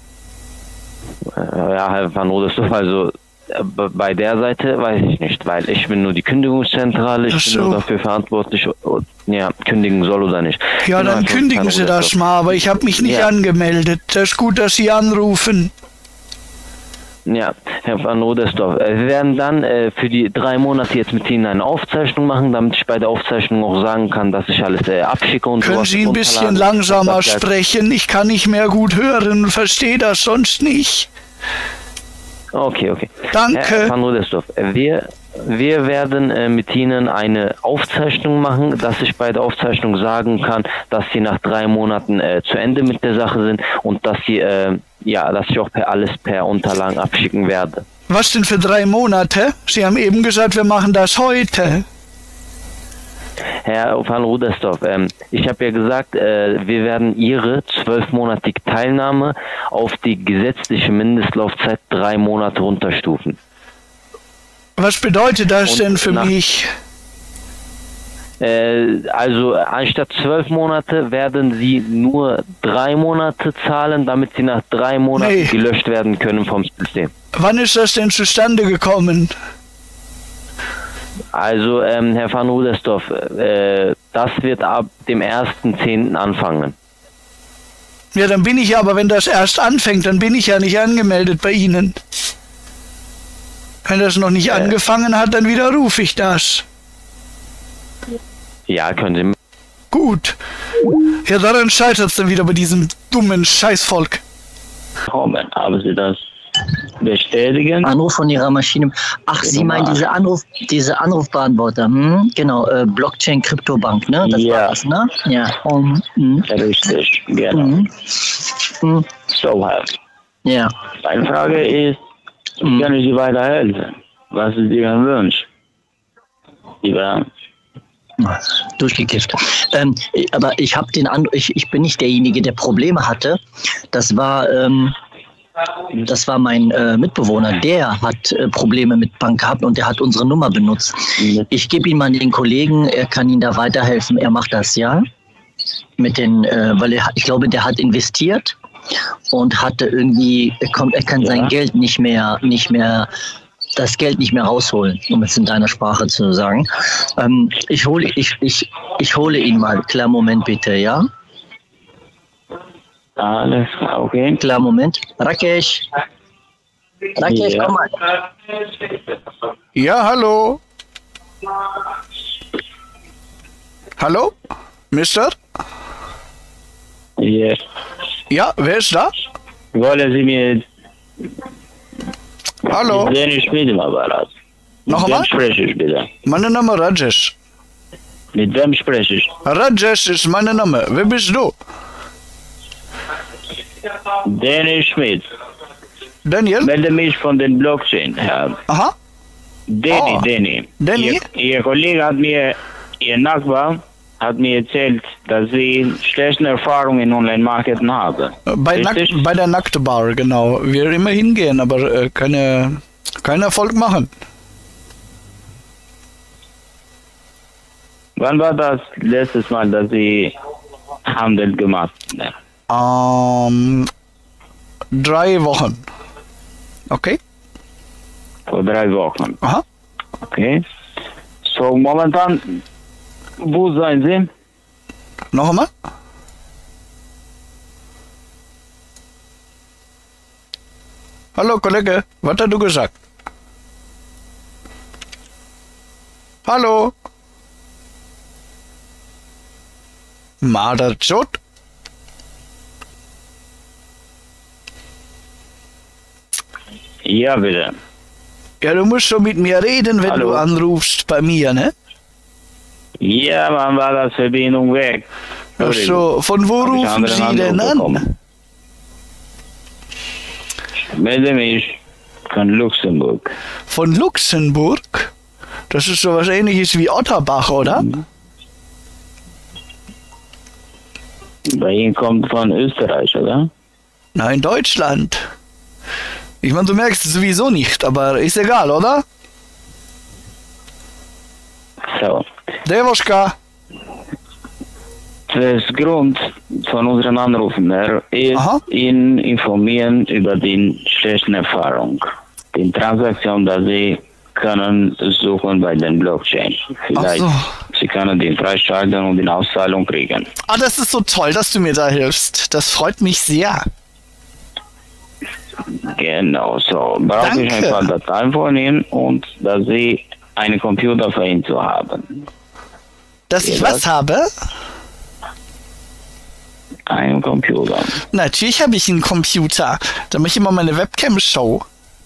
Ja, Herr van Rudersdorf, also bei der Seite weiß ich nicht, weil ich bin nur die Kündigungszentrale, ich Ach so. bin nur dafür verantwortlich, ja, kündigen soll oder nicht. Ja, Genau, dann Herr kündigen van Sie das Rudersdorf. mal, aber ich habe mich nicht Ja. angemeldet. Das ist gut, dass Sie anrufen. Ja, Herr van Rudersdorf, wir werden dann für die 3 Monate jetzt mit Ihnen eine Aufzeichnung machen, damit ich bei der Aufzeichnung auch sagen kann, dass ich alles abschicke und Können sowas Sie ein mit bisschen Unterlagen. langsamer Das bleibt- sprechen? Ich kann nicht mehr gut hören und verstehe das sonst nicht. Okay. Danke. Herr van Rudersdorf, wir werden mit Ihnen eine Aufzeichnung machen, dass ich bei der Aufzeichnung sagen kann, dass Sie nach 3 Monaten zu Ende mit der Sache sind und dass Sie, dass ich auch alles per Unterlagen abschicken werde. Was denn für 3 Monate? Sie haben eben gesagt, wir machen das heute. Herr van Rudersdorf, ich habe ja gesagt, wir werden Ihre 12-monatige Teilnahme auf die gesetzliche Mindestlaufzeit 3 Monate runterstufen. Was bedeutet das Und denn für nach- mich? Also anstatt 12 Monate werden Sie nur 3 Monate zahlen, damit Sie nach 3 Monaten Nee. gelöscht werden können vom System. Wann ist das denn zustande gekommen? Also Herr van Rudersdorf, das wird ab dem 1.10. anfangen. Ja, dann bin ich aber, wenn das erst anfängt, dann bin ich ja nicht angemeldet bei Ihnen. Wenn das noch nicht angefangen hat, dann widerrufe ich das. Ja, können Sie. Gut. Ja, daran scheitert es dann wieder bei diesem dummen Scheißvolk. Kommen, haben Sie das bestätigen? Anruf von Ihrer Maschine. Ach, Sie meinen diese Anrufbeantworter. Genau, Blockchain Kryptobank, ne? Das war das, ne? Ja. Richtig, genau. So, Herr. Ja. Meine Frage ist, wie kann ich Sie weiterhelfen? Was ist Ihr Wunsch? Lieber durchgekifft. Aber ich habe ich bin nicht derjenige, der Probleme hatte. Das war mein Mitbewohner. Der hat Probleme mit Bank gehabt und der hat unsere Nummer benutzt. Ich gebe ihn mal den Kollegen, er kann Ihnen da weiterhelfen. Er macht das, ja? Mit den, weil ich glaube, der hat investiert und hatte irgendwie, er kann sein Geld nicht mehr rausholen, um es in deiner Sprache zu sagen. Ich hole ihn mal. Klar, Moment bitte, ja? alles klar, okay. Klar, Moment. Rakesh, komm mal. Ja, hallo. Hallo? Mister? Yes. Ja, wer ist da? Wollen Sie mir Hallo? Dennis Schmidt im Apparat? Noch einmal? Mit wem spreche ich bitte? Mein Name Rajesh. Mit wem spreche ich? Rajesh ist mein Name. Wer bist du? Dennis Schmidt. Daniel? Melde mich von den Blockchain, Herr. Aha. Danny. Ihr Kollege hat mir, Ihr Nachbar hat mir erzählt, dass Sie schlechte Erfahrungen in Online-Marketing haben. Bei der Nacktbar, genau. Wir immer hingehen, aber keinen Erfolg machen. Wann war das letztes Mal, dass Sie Handel gemacht haben? 3 Wochen. Okay? Vor 3 Wochen. Aha. Okay. So, momentan, wo seien Sie? Noch einmal? Hallo Kollege, was hast du gesagt? Hallo? Maderchot? Ja, bitte. Ja, du musst schon mit mir reden, wenn du anrufst bei mir, ne? Ja, wann war das Verbindung weg? Ach so, von wo rufen Sie denn an? Ich melde mich von Luxemburg. Von Luxemburg? Das ist so was Ähnliches wie Otterbach, oder? Bei Ihnen kommt von Österreich, oder? Nein, Deutschland. Ich meine, du merkst es sowieso nicht, aber ist egal, oder? So. Devoschka. Das Grund von unseren Anrufen ist, Ihnen informieren über die schlechten Erfahrungen. Die Transaktion, dass Sie können suchen bei den Blockchain. Vielleicht Sie können den freischalten und die Auszahlung kriegen. Ah, das ist so toll, dass du mir da hilfst. Das freut mich sehr. Genau, so. Brauche ich ein paar Dateien von Ihnen und dass Sie einen Computer für ihn zu haben. Dass ich was habe? Einen Computer. Natürlich habe ich einen Computer. Da mache ich immer meine Webcam-Show.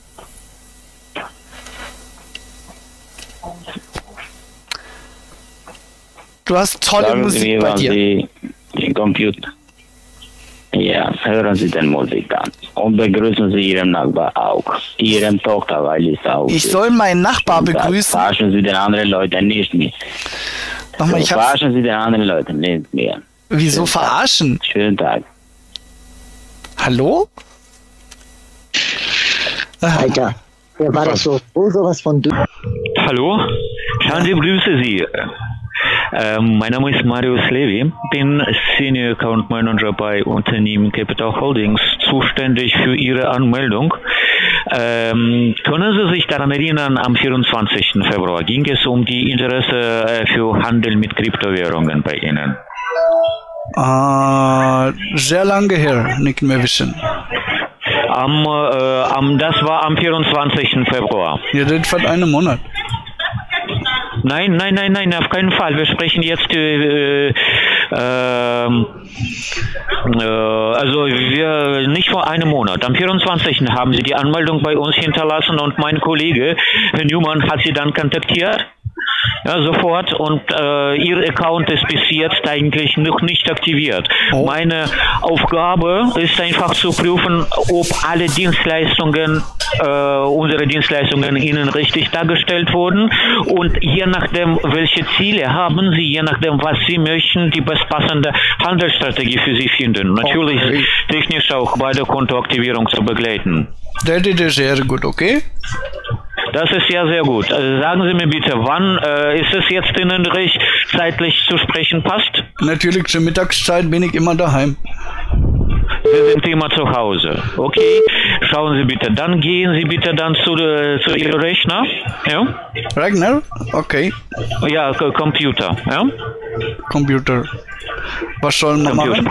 Du hast tolle Sagen Musik Sie mir, bei wann dir. Sie den Computer. Ja, hören Sie den Musik an. Und begrüßen Sie Ihren Nachbar auch. Ihren Tochter, weil es auch. Ich soll meinen Nachbar begrüßen. Verarschen Sie den anderen Leuten nicht mehr. Nochmal, so, verarschen Sie den anderen Leuten nicht mehr. Wieso verarschen? Schönen Tag. Hallo? Alter, wer war das so? Wo sowas von du? Hallo, schauen Sie, grüße Sie. Mein Name ist Marius Levy, bin Senior Account Manager bei Unternehmen Capital Holdings, zuständig für Ihre Anmeldung. Können Sie sich daran erinnern, am 24. Februar ging es um die Interesse für Handel mit Kryptowährungen bei Ihnen? Sehr lange her, nicht mehr wissen. Das war am 24. Februar. Ja, das war einen Monat. Nein, auf keinen Fall. Wir sprechen jetzt also wir nicht vor einem Monat. Am 24. haben Sie die Anmeldung bei uns hinterlassen und mein Kollege, Herr Newman, hat Sie dann kontaktiert. Ja, sofort. Und Ihr Account ist bis jetzt eigentlich noch nicht aktiviert. Oh. Meine Aufgabe ist einfach zu prüfen, ob alle Dienstleistungen, unsere Dienstleistungen Ihnen richtig dargestellt wurden. Und je nachdem, welche Ziele haben Sie, je nachdem, was Sie möchten, die bestpassende Handelsstrategie für Sie finden. Natürlich technisch auch bei der Kontoaktivierung zu begleiten. Das ist sehr gut, okay? Das ist ja sehr gut. Also sagen Sie mir bitte, wann ist es jetzt Ihnen recht zeitlich zu sprechen passt? Natürlich, zur Mittagszeit bin ich immer daheim. Sie sind immer zu Hause. Okay, schauen Sie bitte. Dann gehen Sie bitte dann zu Ihrem Rechner. Ja? Rechner? Okay. Ja, Computer. Ja? Computer. Was soll man machen?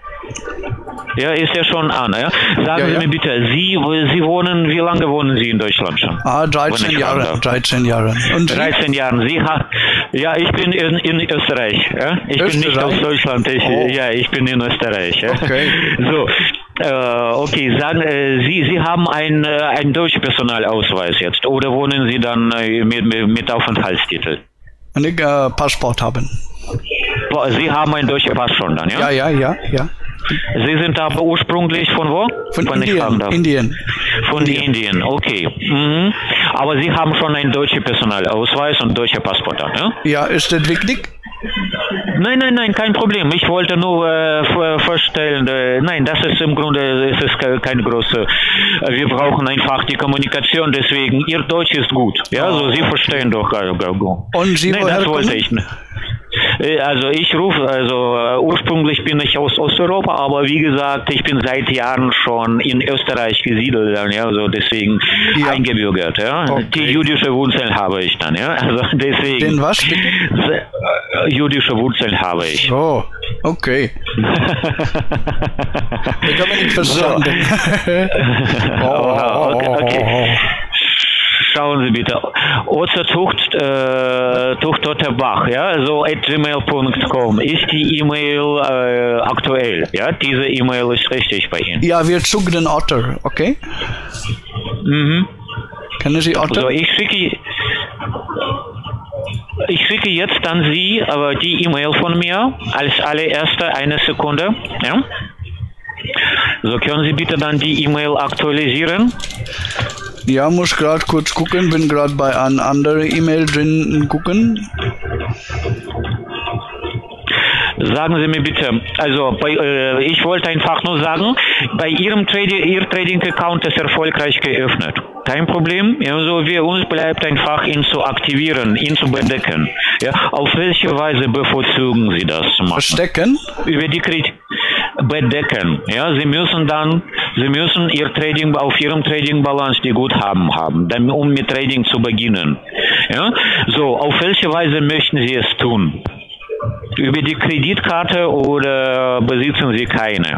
Ja, ist ja schon an. Ja? Sagen Sie mir bitte, Sie wohnen, wie lange wohnen Sie in Deutschland schon? 13 Jahre. 13 Jahre. Und 13 Jahre. Ja, ich bin in Österreich. Ja? Ich bin nicht aus Deutschland. Ich bin in Österreich. Ja? Okay. So. Okay, sagen Sie haben einen deutschen Personalausweis jetzt oder wohnen Sie dann mit Aufenthaltstitel? Und ich Passport haben. Sie haben einen deutschen Pass schon dann, ja? Ja. Sie sind aber ursprünglich von wo? Von Indien. Von Indien, okay. Mhm. Aber Sie haben schon einen deutschen Personalausweis und deutsche Passport, ja? Ja, ist das wichtig? Nein, kein Problem. Ich wollte nur vorstellen, nein, das ist im Grunde, es ist keine große, wir brauchen einfach die Kommunikation, deswegen, Ihr Deutsch ist gut, ja, also Sie verstehen doch gut. Und Sie das wollte ich nicht. Also ich ursprünglich bin ich aus Osteuropa, aber wie gesagt, ich bin seit Jahren schon in Österreich gesiedelt, ja, also deswegen eingebürgert, ja. Okay. Die jüdische Wurzeln habe ich dann, ja, also deswegen. Den was? Jüdische Wurzeln habe ich. Oh, okay. Ich habe nicht verstanden. Okay. Schauen Sie bitte. Ostertucht.bach, ja, so @gmail.com. Ist die E-Mail aktuell? Ja, diese E-Mail ist richtig bei Ihnen. Ja, wir suchen den Otter, okay? Mhm. Kennen Sie Otter? So, ich schicke jetzt an Sie die E-Mail von mir als allererste, eine Sekunde. Ja? So, können Sie bitte dann die E-Mail aktualisieren? Ja, muss gerade kurz gucken, bin gerade bei einer anderen E-Mail drin gucken. Sagen Sie mir bitte, also ich wollte einfach nur sagen, bei Ihr Trading-Account ist erfolgreich geöffnet. Kein Problem, also uns bleibt einfach, ihn zu aktivieren, ihn zu bedecken. Ja, auf welche Weise bevorzugen Sie das zu machen? Verstecken? Über die bedecken. Ja, Sie müssen auf Ihrem Trading-Balance die Guthaben haben, um mit Trading zu beginnen. Ja, so, auf welche Weise möchten Sie es tun? Über die Kreditkarte oder besitzen Sie keine?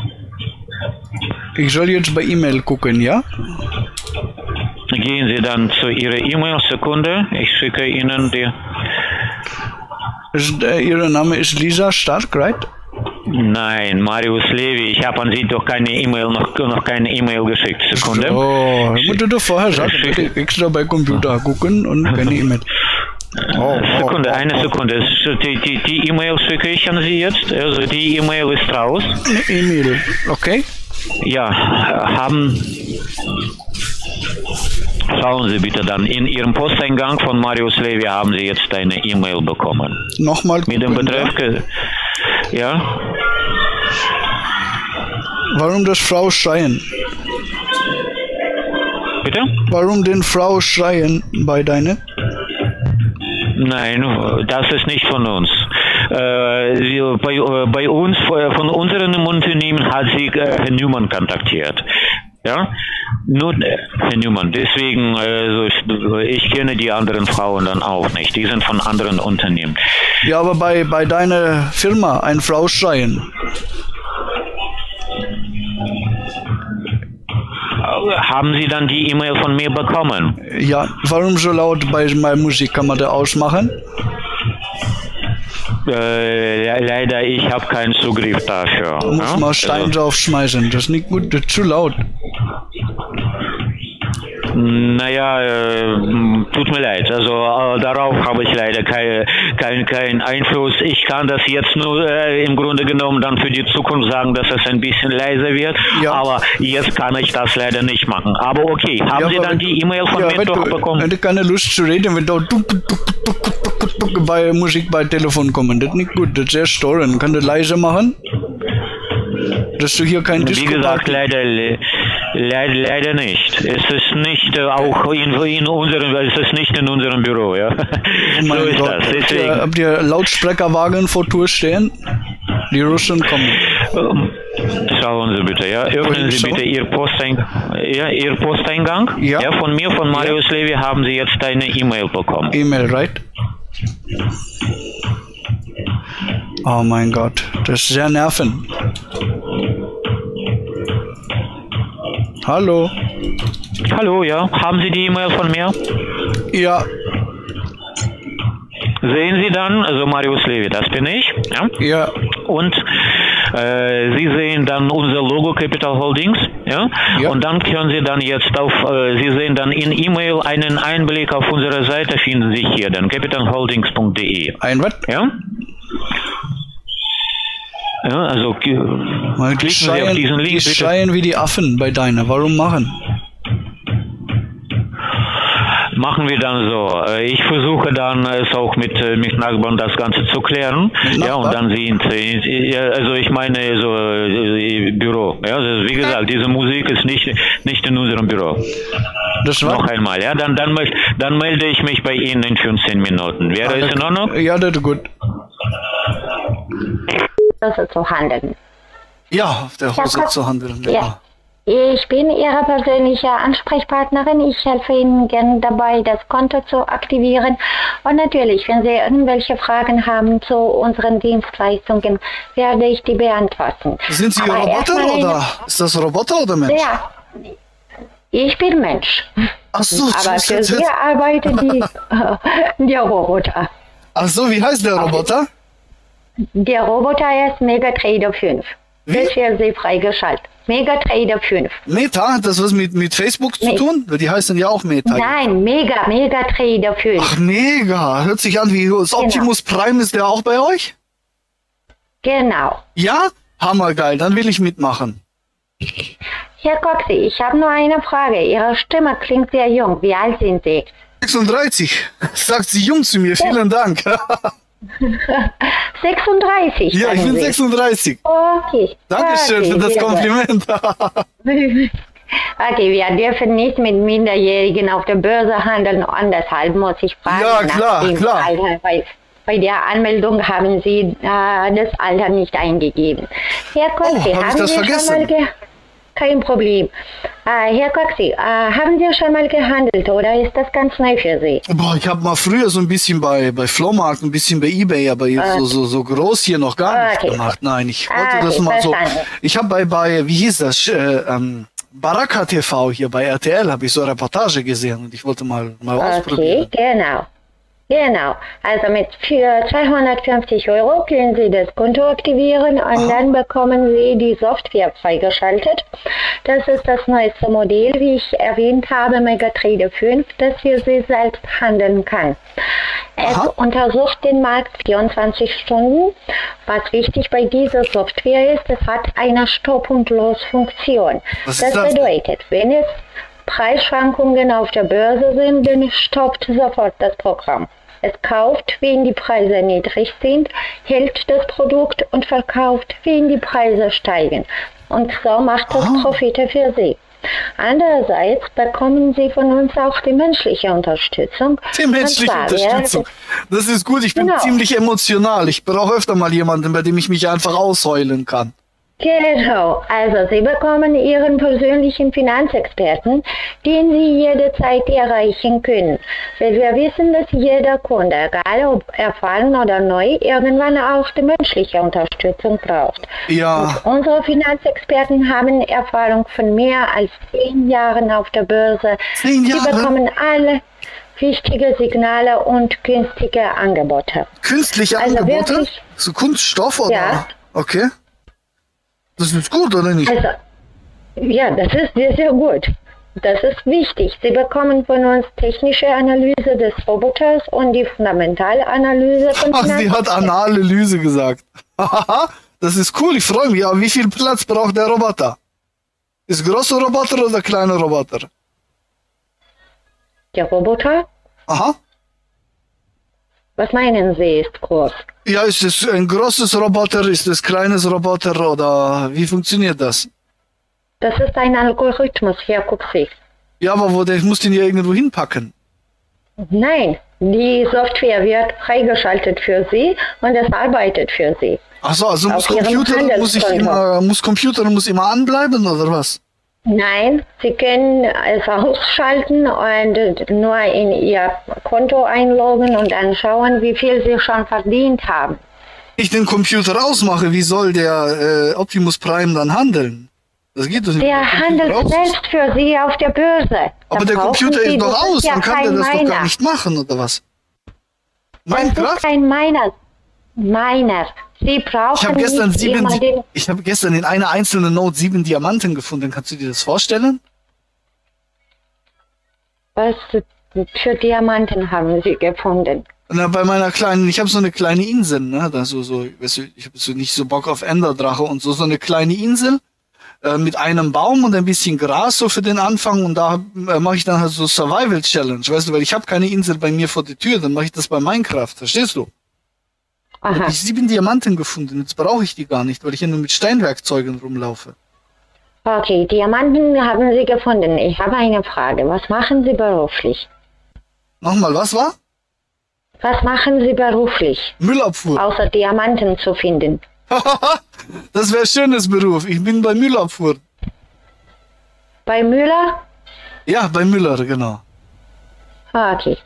Ich soll jetzt bei E-Mail gucken, ja? Gehen Sie dann zu Ihrer E-Mail, Sekunde, ich schicke Ihnen die... Ihr Name ist Lisa Stark, right? Nein, Marius Levy, ich habe an Sie doch keine E-Mail, noch keine E-Mail geschickt. Sekunde. Oh, ich musste doch vorher sagen, ich extra bei Computer gucken und keine E-Mail. Sekunde, eine Sekunde. Die E-Mail schicke ich an Sie jetzt. Also die E-Mail ist raus. Eine E-Mail, okay? Ja, schauen Sie bitte dann. In Ihrem Posteingang von Marius Levy haben Sie jetzt eine E-Mail bekommen. Nochmal gucken, mit dem Betreff... Ja? Warum das Frau schreien? Bitte? Warum den Frau schreien bei deiner? Nein, das ist nicht von uns. Bei uns, von unserem Unternehmen hat sie Herr Newman kontaktiert. Ja? Nur Herr Newman. Deswegen, ich kenne die anderen Frauen dann auch nicht. Die sind von anderen Unternehmen. Ja, aber bei deiner Firma eine Frau schreien. haben Sie dann die E-Mail von mir bekommen? Ja, warum so laut bei meiner Musik? Kann man da ausmachen? Leider, ich habe keinen Zugriff dafür. Du musst mal Stein drauf schmeißen, das ist nicht gut, das ist zu laut. Naja, tut mir leid, also darauf habe ich leider keinen Einfluss. Ich kann das jetzt nur im Grunde genommen dann für die Zukunft sagen, dass es ein bisschen leiser wird, aber jetzt kann ich das leider nicht machen. Aber okay, haben Sie dann die E-Mail von mir bekommen? Wenn du keine Lust zu reden, wenn da bei Musik bei Telefon kommen, das ist nicht gut, das ist sehr störend. Kann du leise machen? Dass du hier kein Disco. Wie gesagt, leider nicht. Es ist nicht auch in unserem Büro, ja. Oh mein so ist Gott. das. Deswegen. Habt ihr Lautsprecherwagen vor Tour stehen? Die Russen kommen. Schauen Sie bitte, ja. Öffnen Sie bitte Ihr Posteingang. Ja. Ja, von mir, von Marius Levy, haben Sie jetzt eine E-Mail bekommen. E-Mail, right? Oh mein Gott, das ist sehr nervend. Hallo? Hallo, ja. Haben Sie die E-Mail von mir? Ja. Sehen Sie dann, also Marius Levy, das bin ich. Ja. Ja. Und Sie sehen dann unser Logo Capital Holdings, ja? Ja. Und dann können Sie dann jetzt Sie sehen dann in E-Mail einen Einblick auf unsere Seite, finden Sie hier, dann capitalholdings.de. Ein was? Ja. Ja, also klicken Sie auf diesen Link. Die schreien wie die Affen bei deiner. Warum machen? Machen wir dann so. Ich versuche dann es auch mit Nachbarn das Ganze zu klären. Ja, und dann sind also ich meine so Büro. Ja, also wie gesagt, diese Musik ist nicht in unserem Büro. Das war noch einmal, ja. Dann melde ich mich bei Ihnen in 15 Minuten. Wäre es in Ordnung? Ja, das ist gut. Hose zu handeln. Ja, auf der Hose zu handeln, ja. Ich bin Ihre persönliche Ansprechpartnerin. Ich helfe Ihnen gerne dabei, das Konto zu aktivieren. Und natürlich, wenn Sie irgendwelche Fragen haben zu unseren Dienstleistungen, werde ich die beantworten. Sind Sie Roboter oder? Ist das Roboter oder Mensch? Ja, ich bin Mensch. Ach so, aber für Sie arbeitet der Roboter. Ach so, wie heißt der Roboter? Der Roboter ist MegaTrader 5. Das ist für Sie freigeschaltet. MegaTrader 5. Meta? Das was mit Facebook zu tun? Die heißen ja auch Meta. Nein, MegaTrader 5. Ach, Mega. Hört sich an wie Optimus Prime. Ist der auch bei euch? Genau. Ja? Hammergeil. Dann will ich mitmachen. Herr Coxy, ich habe nur eine Frage. Ihre Stimme klingt sehr jung. Wie alt sind Sie? 36. Sagt sie jung zu mir. Vielen Dank. 36. Ja, ich bin 36. Okay. Dankeschön für das Kompliment. Okay, wir dürfen nicht mit Minderjährigen auf der Börse handeln und deshalb muss ich fragen. Ja, klar, klar. Alter, bei der Anmeldung haben Sie das Alter nicht eingegeben. Herr Coxy, haben Sie schon mal kein Problem. Herr Coxy, haben Sie schon mal gehandelt oder ist das ganz neu für Sie? Boah, ich habe mal früher so ein bisschen bei Flohmarkt, ein bisschen bei eBay, aber jetzt so groß hier noch gar nicht gemacht. Nein, ich wollte das mal verstanden. So. Ich habe bei wie hieß das? Baraka TV hier bei RTL habe ich so eine Reportage gesehen und ich wollte mal ausprobieren. Okay, genau. Genau, also für 250 € können Sie das Konto aktivieren und dann bekommen Sie die Software freigeschaltet. Das ist das neueste Modell, wie ich erwähnt habe, MegaTrader 5, das für Sie selbst handeln kann. Es untersucht den Markt 24 Stunden. Was wichtig bei dieser Software ist, es hat eine Stopp- und Los-Funktion. Das bedeutet, wenn es Preisschwankungen auf der Börse sind, dann stoppt sofort das Programm. Es kauft, wenn die Preise niedrig sind, hält das Produkt und verkauft, wenn die Preise steigen. Und so macht es Profite für Sie. Andererseits bekommen Sie von uns auch die menschliche Unterstützung. Die menschliche Unterstützung. Das ist gut, ich bin ziemlich emotional. Ich brauche öfter mal jemanden, bei dem ich mich einfach ausheulen kann. Genau, also Sie bekommen Ihren persönlichen Finanzexperten, den Sie jederzeit erreichen können. Weil wir wissen, dass jeder Kunde, egal ob erfahren oder neu, irgendwann auch die menschliche Unterstützung braucht. Ja. Und unsere Finanzexperten haben Erfahrung von mehr als 10 Jahren auf der Börse. 10 Jahre? Sie bekommen alle wichtige Signale und günstige Angebote. Künstliche Also Angebote? wirklich, So Kunststoff oder? Ja. Okay. Das ist gut, oder nicht? Also, ja, das ist sehr, sehr gut. Das ist wichtig. Sie bekommen von uns technische Analyse des Roboters und die Fundamentalanalyse von Ach, sie hat Analyse gesagt. Das ist cool, ich freue mich. Aber wie viel Platz braucht der Roboter? Ist großer Roboter oder kleiner Roboter? Der Roboter? Aha. Was meinen Sie, ist groß? Ja, ist es ein großes Roboter, ist es kleines Roboter oder wie funktioniert das? Das ist ein Algorithmus, Herr Kuxi. Ja, aber ich muss den ja irgendwo hinpacken. Nein, die Software wird freigeschaltet für Sie und es arbeitet für Sie. Ach so, also Auf Ihrem Computer muss immer anbleiben oder was? Nein, Sie können es ausschalten und nur in Ihr Konto einloggen und dann schauen, wie viel Sie schon verdient haben. Wenn ich den Computer ausmache, wie soll der Optimus Prime dann handeln? Das geht doch nicht. Der handelt selbst für Sie auf der Börse. Aber der Computer ist doch aus, dann kann der das doch gar nicht machen, oder was? Das ist kein Miner. Sie brauchen ich habe gestern in einer einzelnen Note 7 Diamanten gefunden. Kannst du dir das vorstellen? Was für Diamanten haben Sie gefunden? Na, bei meiner kleinen, ich habe so eine kleine Insel, ne? Ich habe so nicht so Bock auf Enderdrache und so eine kleine Insel mit einem Baum und ein bisschen Gras so für den Anfang und da mache ich dann halt so Survival Challenge, weißt du, weil ich habe keine Insel bei mir vor der Tür, dann mache ich das bei Minecraft, verstehst du? Da habe ich 7 Diamanten gefunden, jetzt brauche ich die gar nicht, weil ich ja nur mit Steinwerkzeugen rumlaufe. Okay, Diamanten haben Sie gefunden. Ich habe eine Frage. Was machen Sie beruflich? Nochmal, was war? Was machen Sie beruflich? Müllabfuhr. Außer Diamanten zu finden. Das wäre ein schönes Beruf. Ich bin bei Müllabfuhr. Bei Müller? Ja, bei Müller, genau. Okay.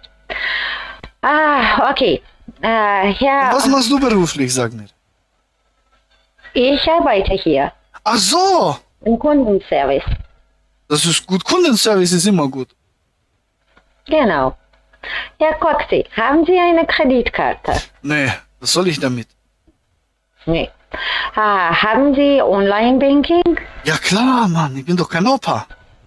Okay. Was machst du beruflich, sag mir? Ich arbeite hier. Ach so! Im Kundenservice. Das ist gut. Kundenservice ist immer gut. Genau. Herr Coxi, haben Sie eine Kreditkarte? Nee, was soll ich damit? Nee. Haben Sie Online-Banking? Ja klar, Mann, ich bin doch kein Opa.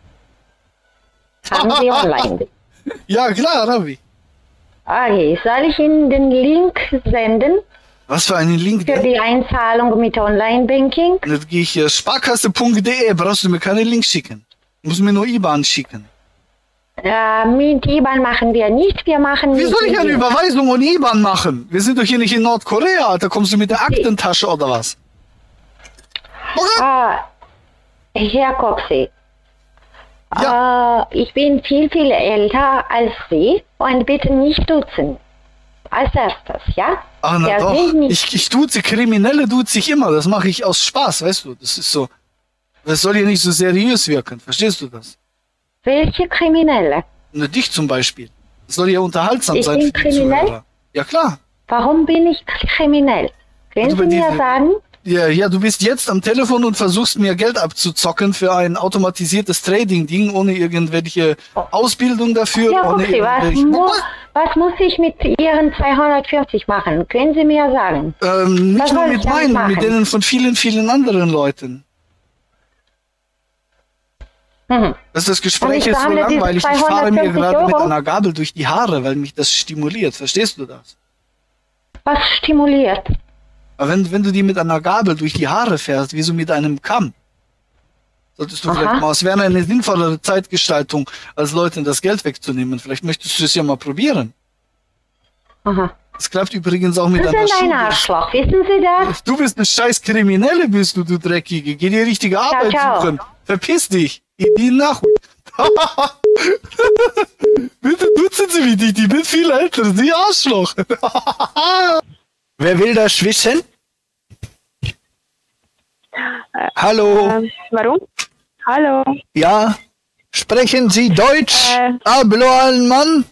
Haben Sie Online-Banking? Ja klar, Ravi. Okay, soll ich Ihnen den Link senden? Was für einen Link? Für die Einzahlung mit Online-Banking? Dann gehe ich hier sparkasse.de, brauchst du mir keine Link schicken. Du musst mir nur IBAN schicken. Mit IBAN machen wir nicht, wir machen... Wie soll ich eine Überweisung ohne IBAN machen? Wir sind doch hier nicht in Nordkorea, da kommst du mit der Aktentasche oder was? Herr Coxi, ja. Ich bin viel, viel älter als Sie und bitte nicht duzen. Als erstes, ja? Ach na doch, ich duze, Kriminelle duze ich immer, das mache ich aus Spaß, weißt du, das ist so, das soll ja nicht so seriös wirken, verstehst du das? Welche Kriminelle? Na, dich zum Beispiel. Das soll ja unterhaltsam sein für die Zuhörer. Ja klar. Warum bin ich kriminell? Können Sie mir sagen? Ja, du bist jetzt am Telefon und versuchst mir Geld abzuzocken für ein automatisiertes Trading-Ding, ohne irgendwelche Ausbildung dafür. Ja, okay, was muss ich mit Ihren 240 machen? Können Sie mir sagen? Nicht nur mit meinen, mit denen von vielen, vielen anderen Leuten. Das Gespräch ist so langweilig, ich fahre mir gerade mit einer Gabel durch die Haare, weil mich das stimuliert. Verstehst du das? Was stimuliert? Wenn du die mit einer Gabel durch die Haare fährst, wie so mit einem Kamm, solltest du vielleicht mal, es wäre eine sinnvollere Zeitgestaltung, als Leuten das Geld wegzunehmen. Vielleicht möchtest du es ja mal probieren. Das klappt übrigens auch mit einer Schuhe. Sie sind ein Arschloch, wissen Sie das? Du bist eine scheiß Kriminelle, bist du Dreckige. Geh dir richtige Arbeit suchen. Verpiss dich. Die Nachhut. Bitte nutzen Sie mich nicht, ich bin viel älter, Sie Arschloch. Wer will da schwischen? Hallo. Warum? Hallo. Ja. Sprechen Sie Deutsch? Hablo Alman?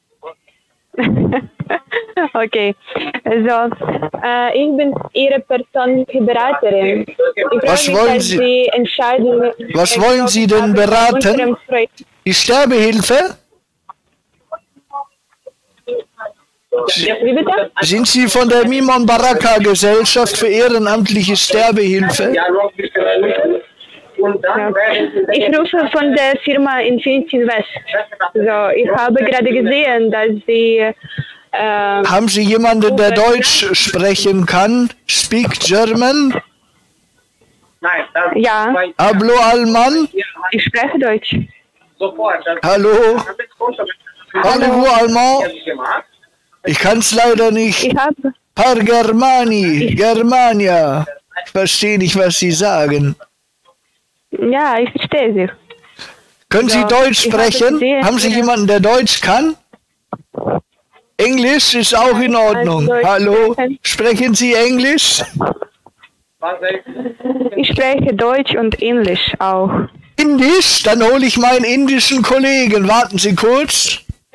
Okay. Also, ich bin Ihre persönliche Beraterin. Was wollen Sie? Was wollen Sie denn beraten? Die Sterbehilfe? Wie bitte? Sind Sie von der Mimon Baraka Gesellschaft für ehrenamtliche Sterbehilfe? Ja. Ich rufe von der Firma Infinity Invest. So, ich habe gerade gesehen, dass Sie... Haben Sie jemanden, der Deutsch sprechen kann? Speak German? Ja. Hablo Alman? Ich spreche Deutsch. Hallo? Hallo Alman? Ich kann es leider nicht. Ich habe... Par Germani, Germania. Ich verstehe nicht, was Sie sagen. Ja, ich verstehe Sie. Können Sie Deutsch sprechen? Haben Sie jemanden, der Deutsch kann? Englisch ist auch in Ordnung. Hallo? Sprechen Sie Englisch? Ich spreche Deutsch und Englisch auch. Indisch? Dann hole ich meinen indischen Kollegen. Warten Sie kurz.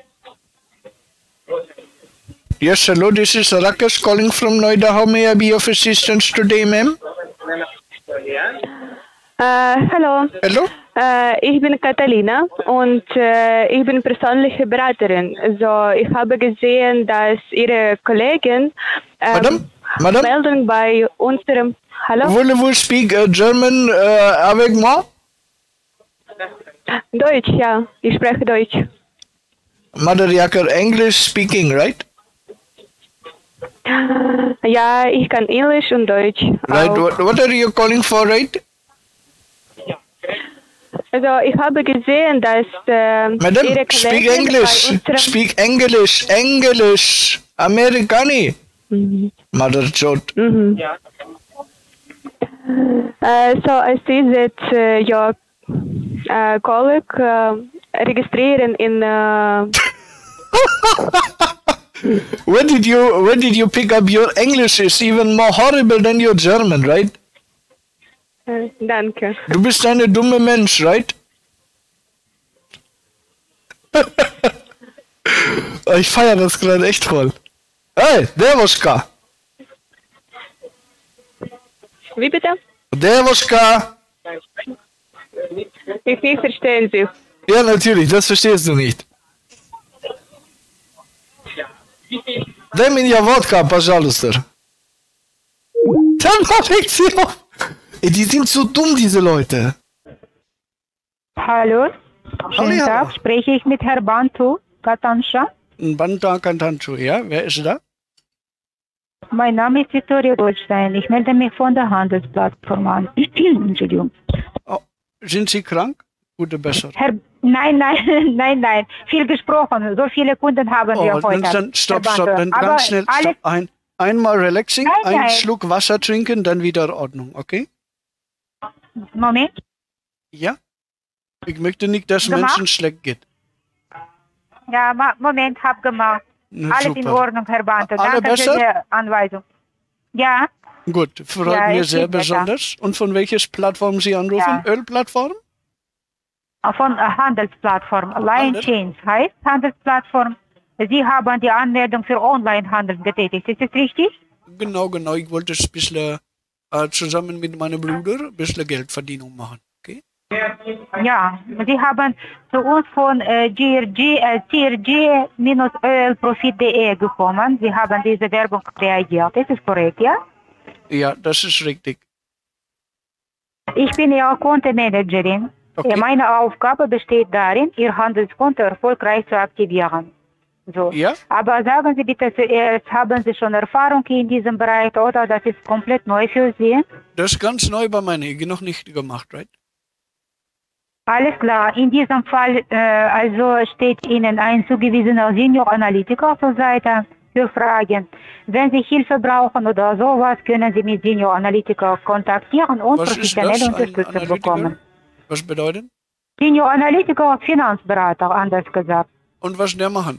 Yes, hello, this is Rakesh calling from Noida. How may I be of assistance today, ma'am? Hallo. Hallo? Ich bin Catalina und ich bin persönliche Beraterin. Also ich habe gesehen, dass Ihre Kollegen Madame? melden bei unserem... Hallo? Voulez-vous speak German avec moi? Deutsch, ja. Ich spreche Deutsch. Mother Yaker, English speaking, right? Ja, ich kann Englisch und Deutsch. Right, auch. what are you calling for, right? Also ich habe gesehen, dass Madam, Ihre speak Kollegen English. bei unserem... Speak English. English. Americani. Mother Jod. So I see that your colleague registrieren in... When did you pick up your English? Is even more horrible than your German, right? Danke. Du bist eine dumme Mensch, right? Ich feiere das gerade echt voll. Hey, Devoska! Wie bitte? Devoska! Ich verstehe Sie. Ja, natürlich, das verstehst du nicht. Дай мне водка, пожалуйста. Dann legt sie auf. Ey, die sind so dumm, diese Leute. Hallo, schönen Hallo. Tag. Spreche ich mit Herrn Bantu Katansha? Banta Kantanchu, ja? Wer ist da? Mein Name ist Victoria Goldstein. Ich melde mich von der Handelsplattform an. Entschuldigung. Oh, sind Sie krank? Gute Besserung. Nein. Viel gesprochen. So viele Kunden haben wir heute. Dann stopp. Dann Aber ganz schnell. alles- Stopp. Einmal relaxing, Nein. einen Schluck Wasser trinken, dann wieder Ordnung, okay? Moment. Ja? Ich möchte nicht, dass Gemacht? Menschen schlecht geht. Ja, Moment, hab gemacht. Na, Alles in super. Ordnung, Herr Bantu. Alle Danke besser? für die Anweisung. Ja, Gut, freut Ja, mir es sehr geht besser. besonders. Und von welcher Plattform Sie anrufen? Ja. Ölplattform? von Handelsplattform. Lion Handel? Chains heißt Handelsplattform. Sie haben die Anmeldung für Onlinehandel getätigt. Ist das richtig? Genau. Ich wollte ein bisschen zusammen mit meinem Bruder ein bisschen Geldverdienung machen. Okay? Ja, Sie haben zu uns von crg-oilprofit.de gekommen. Sie haben diese Werbung reagiert. Ist das korrekt, ja? Ja, das ist richtig. Ich bin Ihre Kontomanagerin. Okay. Meine Aufgabe besteht darin, Ihr Handelskonto erfolgreich zu aktivieren. So. Ja? Aber sagen Sie bitte zuerst, haben Sie schon Erfahrung in diesem Bereich oder das ist komplett neu für Sie? Das ist ganz neu bei meiner, noch nicht gemacht, right? Alles klar. In diesem Fall also steht Ihnen ein zugewiesener Senior Analytiker zur Seite für Fragen. Wenn Sie Hilfe brauchen oder sowas, können Sie mit Senior Analytiker kontaktieren und Was ist professionelle das, ein Unterstützung Analytiker? bekommen. Was bedeutet? Senior Analytiker, Finanzberater, anders gesagt. Und was der machen?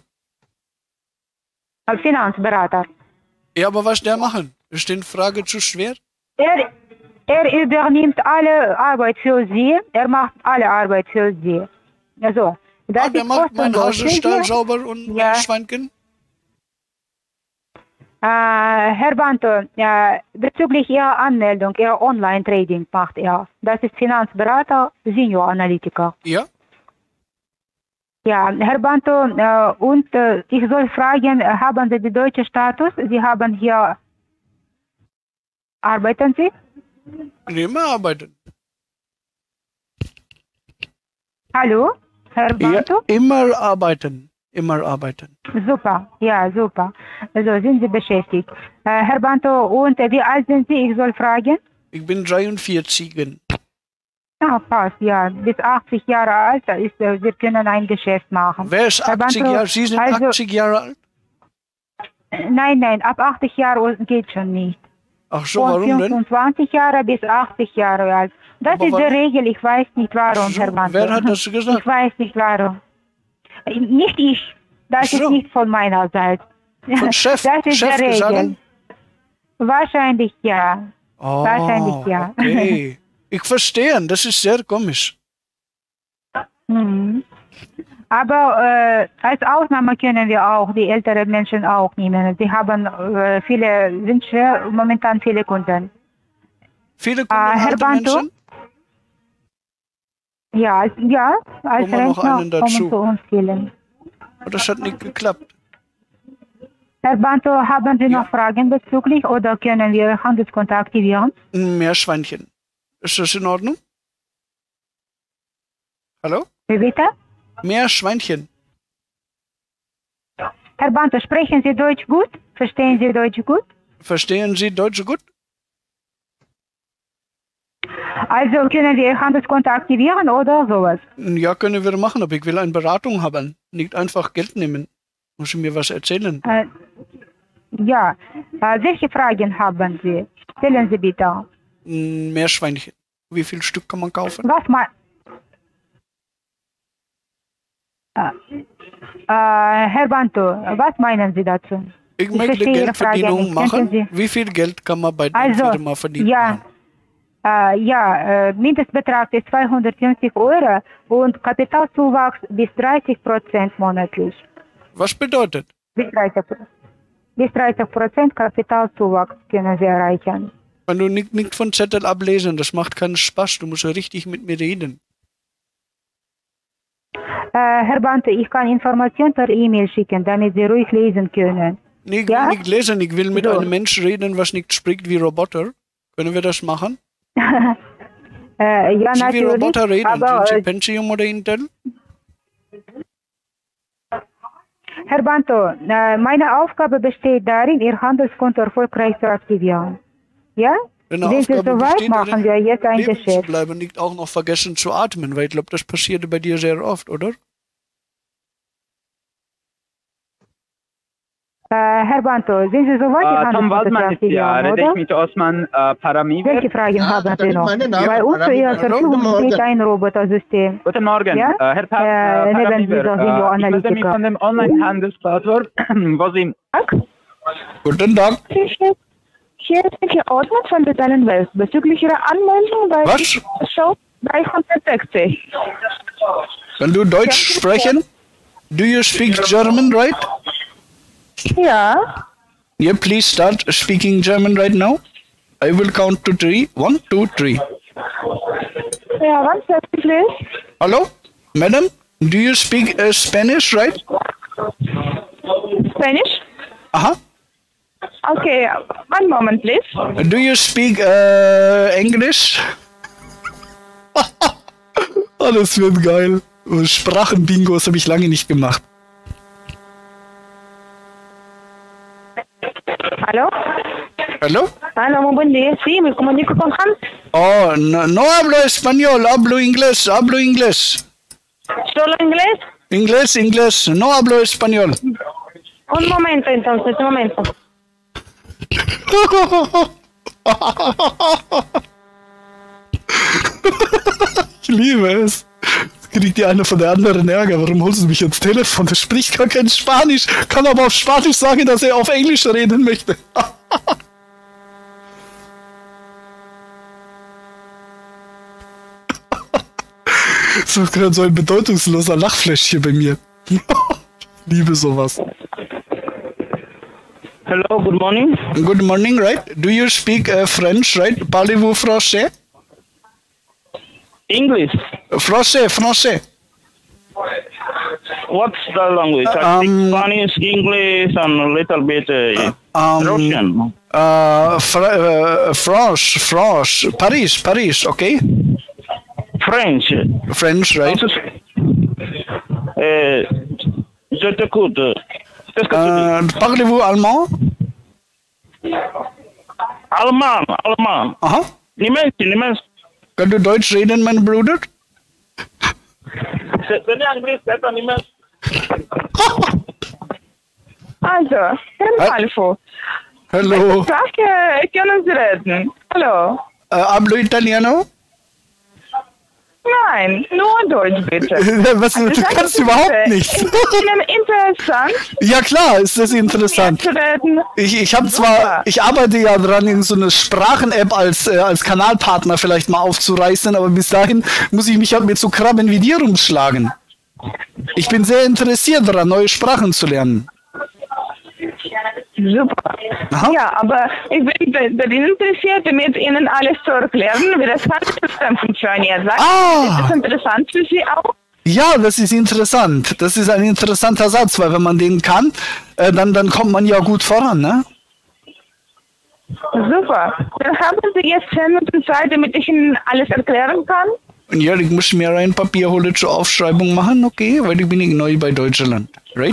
Finanzberater. Ja, aber was der machen? Ist die Frage zu schwer? Er übernimmt alle Arbeit für Sie. Er macht alle Arbeit für Sie. Also, das der ist macht meinen kostenlos. Hasenstall sauber und Ja. Schweinchen. Herr Banto, bezüglich Ihrer Anmeldung, Ihr Online-Trading macht er. Das ist Finanzberater, Senior-Analytiker. Ja? Ja, Herr Banto, und ich soll fragen, haben Sie den deutschen Status? Sie haben hier, arbeiten Sie? Immer arbeiten. Hallo, Herr Banto? Ja, immer arbeiten. Immer arbeiten. Super, ja, super. Also sind Sie beschäftigt. Herr Banto, und wie alt sind Sie? Ich soll fragen. Ich bin 43. Ja, passt, ja. Bis 80 Jahre alt ist, wir können ein Geschäft machen. Wer ist 80 Jahre? Sie sind 80 Jahre alt? Nein, ab 80 Jahre geht schon nicht. Ach so, Von warum denn? 25 Jahre bis 80 Jahre alt. Das Aber ist die warum? Regel, ich weiß nicht warum, Herr Banto. Wer hat das gesagt? Ich weiß nicht warum. Nicht ich. Das ist nicht von meiner Seite. Von Chef? Das ist Chef die Regel. gesagt? Wahrscheinlich ja. Oh, Wahrscheinlich ja. Okay. Ich verstehe, das ist sehr komisch. Mhm. Aber als Ausnahme können wir auch die älteren Menschen auch nehmen. Sie haben viele Wünsche, momentan viele Kunden. Viele Kunden, Herr alte Banto? Menschen? Ja, als Kommen wir noch Rentner einen dazu? kommen zu uns viele. Aber das hat nicht geklappt. Herr Banto, haben Sie noch Fragen bezüglich oder können wir Handelskonto aktivieren? Meerschweinchen. Ist das in Ordnung? Hallo? Wie bitte? Meerschweinchen. Herr Banto, sprechen Sie Deutsch gut? Verstehen Sie Deutsch gut? Verstehen Sie Deutsch gut? Also können wir Ihr Handelskonto aktivieren oder sowas? Ja, können wir machen, aber ich will eine Beratung haben. Nicht einfach Geld nehmen. Muss ich mir was erzählen? Ja. Welche Fragen haben Sie? Stellen Sie bitte. Meerschweinchen. Wie viel Stück kann man kaufen? Was Herr Banto, was meinen Sie dazu? Ich möchte verstehe Ihre Frage Geldverdienung nicht. machen. Könnten Sie- Wie viel Geld kann man bei der Also, Firma verdienen? Mindestbetrag ist 250 € und Kapitalzuwachs bis 30% monatlich. Was bedeutet? Bis 30% Kapitalzuwachs können Sie erreichen. Wenn du nicht von Zettel ablesen, das macht keinen Spaß. Du musst ja richtig mit mir reden. Herr Banto, ich kann Informationen per E-Mail schicken, damit Sie ruhig lesen können. Nee, ich will nicht lesen, ich will mit einem Menschen reden, was nicht spricht wie Roboter. Können wir das machen? Ja, Sie wie natürlich. Roboter reden. Aber, Sind Sie Pentium oder Intel? Herr Banto, meine Aufgabe besteht darin, Ihr Handelskonto erfolgreich zu aktivieren. Ja? Eine Sind Sie Aufgabe soweit, besteht machen darin, wir jetzt ein leben Geschäft. zu bleiben, nicht auch noch vergessen zu atmen, weil ich glaube, das passiert bei dir sehr oft, oder? Herr Banto, sind Sie soweit, Ihr Tom Handelskonto zu Waldmann ist ja, aktivieren, rede ich oder? mit Osman Paramiver. Welche Fragen haben Sie noch? Bei uns zu Ihrer Verfügung steht ein Robotersystem. Guten Morgen, Ja? Herr Neben dieser Paramiver. Ich melde mich Senior-Analytiker. von dem Online-Handelsplattform, wo Sie... Guten Tag. Hier ist die Ordnung von Design Welt bezüglich Ihrer Anmeldung bei Was? Show 360. Kann du Deutsch sprechen? Do you speak German, right? Ja. Yeah, please start speaking German right now. I will count to 3. 1, 2, 3. Ja, one second, please. Hello? Madam, do you speak Spanish, right? Spanish? Aha. Okay, one moment, please. Do you speak English? Oh, das wird geil. Sprachenbingos habe ich lange nicht gemacht. Aló. ¿Aló? Aló, muy buen día. Sí, me comunico con Hans. Oh, no hablo español, hablo inglés, hablo inglés. ¿Solo inglés? Inglés, inglés, no hablo español. Un momento, entonces, un momento. Ich liebe es. Jetzt kriegt die eine von der anderen Ärger. Warum holst du mich ins Telefon? Der spricht gar kein Spanisch, kann aber auf Spanisch sagen, dass er auf Englisch reden möchte. Das ist gerade so ein bedeutungsloser Lachflash hier bei mir. Liebe sowas. Hello, good morning. Good morning, right? Do you speak French, right? Parlez-vous français? English. Français. What's the language? I speak Spanish, English, and a little bit Russian. French. Paris, okay? French, right? Je t'écoute. Parlez-vous allemand? Allemand. Aha. Niemens. Kannst du Deutsch reden, mein Bruder? Also, Herr Malfo. Hallo. Sprache können Sie reden. Hallo. Hablo italiano? Nein, nur Deutsch bitte. Was, du kannst überhaupt nicht. Ist Ihnen interessant? Ja klar, ist das interessant. Ich arbeite ja dran, in so eine Sprachen-App als Kanalpartner vielleicht mal aufzureißen, aber bis dahin muss ich mich halt mit so Krabben wie dir rumschlagen. Ich bin sehr interessiert daran, neue Sprachen zu lernen. Super. Aha. Ja, aber ich bin darin interessiert, mit Ihnen alles zu erklären, wie das Handelssystem funktioniert. Ist das interessant für Sie auch? Ja, das ist interessant. Das ist ein interessanter Satz, weil wenn man den kann, dann kommt man ja gut voran, ne? Super. Dann haben Sie jetzt 10 Minuten Zeit, damit ich Ihnen alles erklären kann? Ja, ich muss mir ein Papier holen zur Aufschreibung machen, okay? Weil ich bin neu bei Deutschland, right?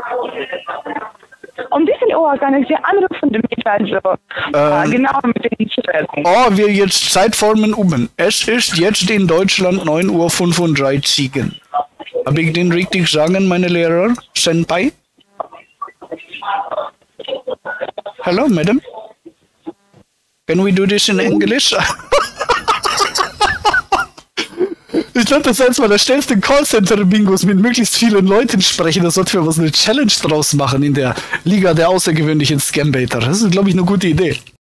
Um wie viel Uhr kann ich Sie anrufen, damit genau mit Ihnen zu reden? Oh, wir jetzt Zeitformen um. Es ist jetzt in Deutschland 9:35 Uhr. Habe ich den richtig sagen, meine Lehrer? Senpai? Hello, madam? Can we do this in English? Ich glaube, das ist eins meiner schnellsten Callcenter-Bingos mit möglichst vielen Leuten sprechen. Da sollten wir was eine Challenge draus machen in der Liga der außergewöhnlichen Scambaiter. Das ist, glaube ich, eine gute Idee.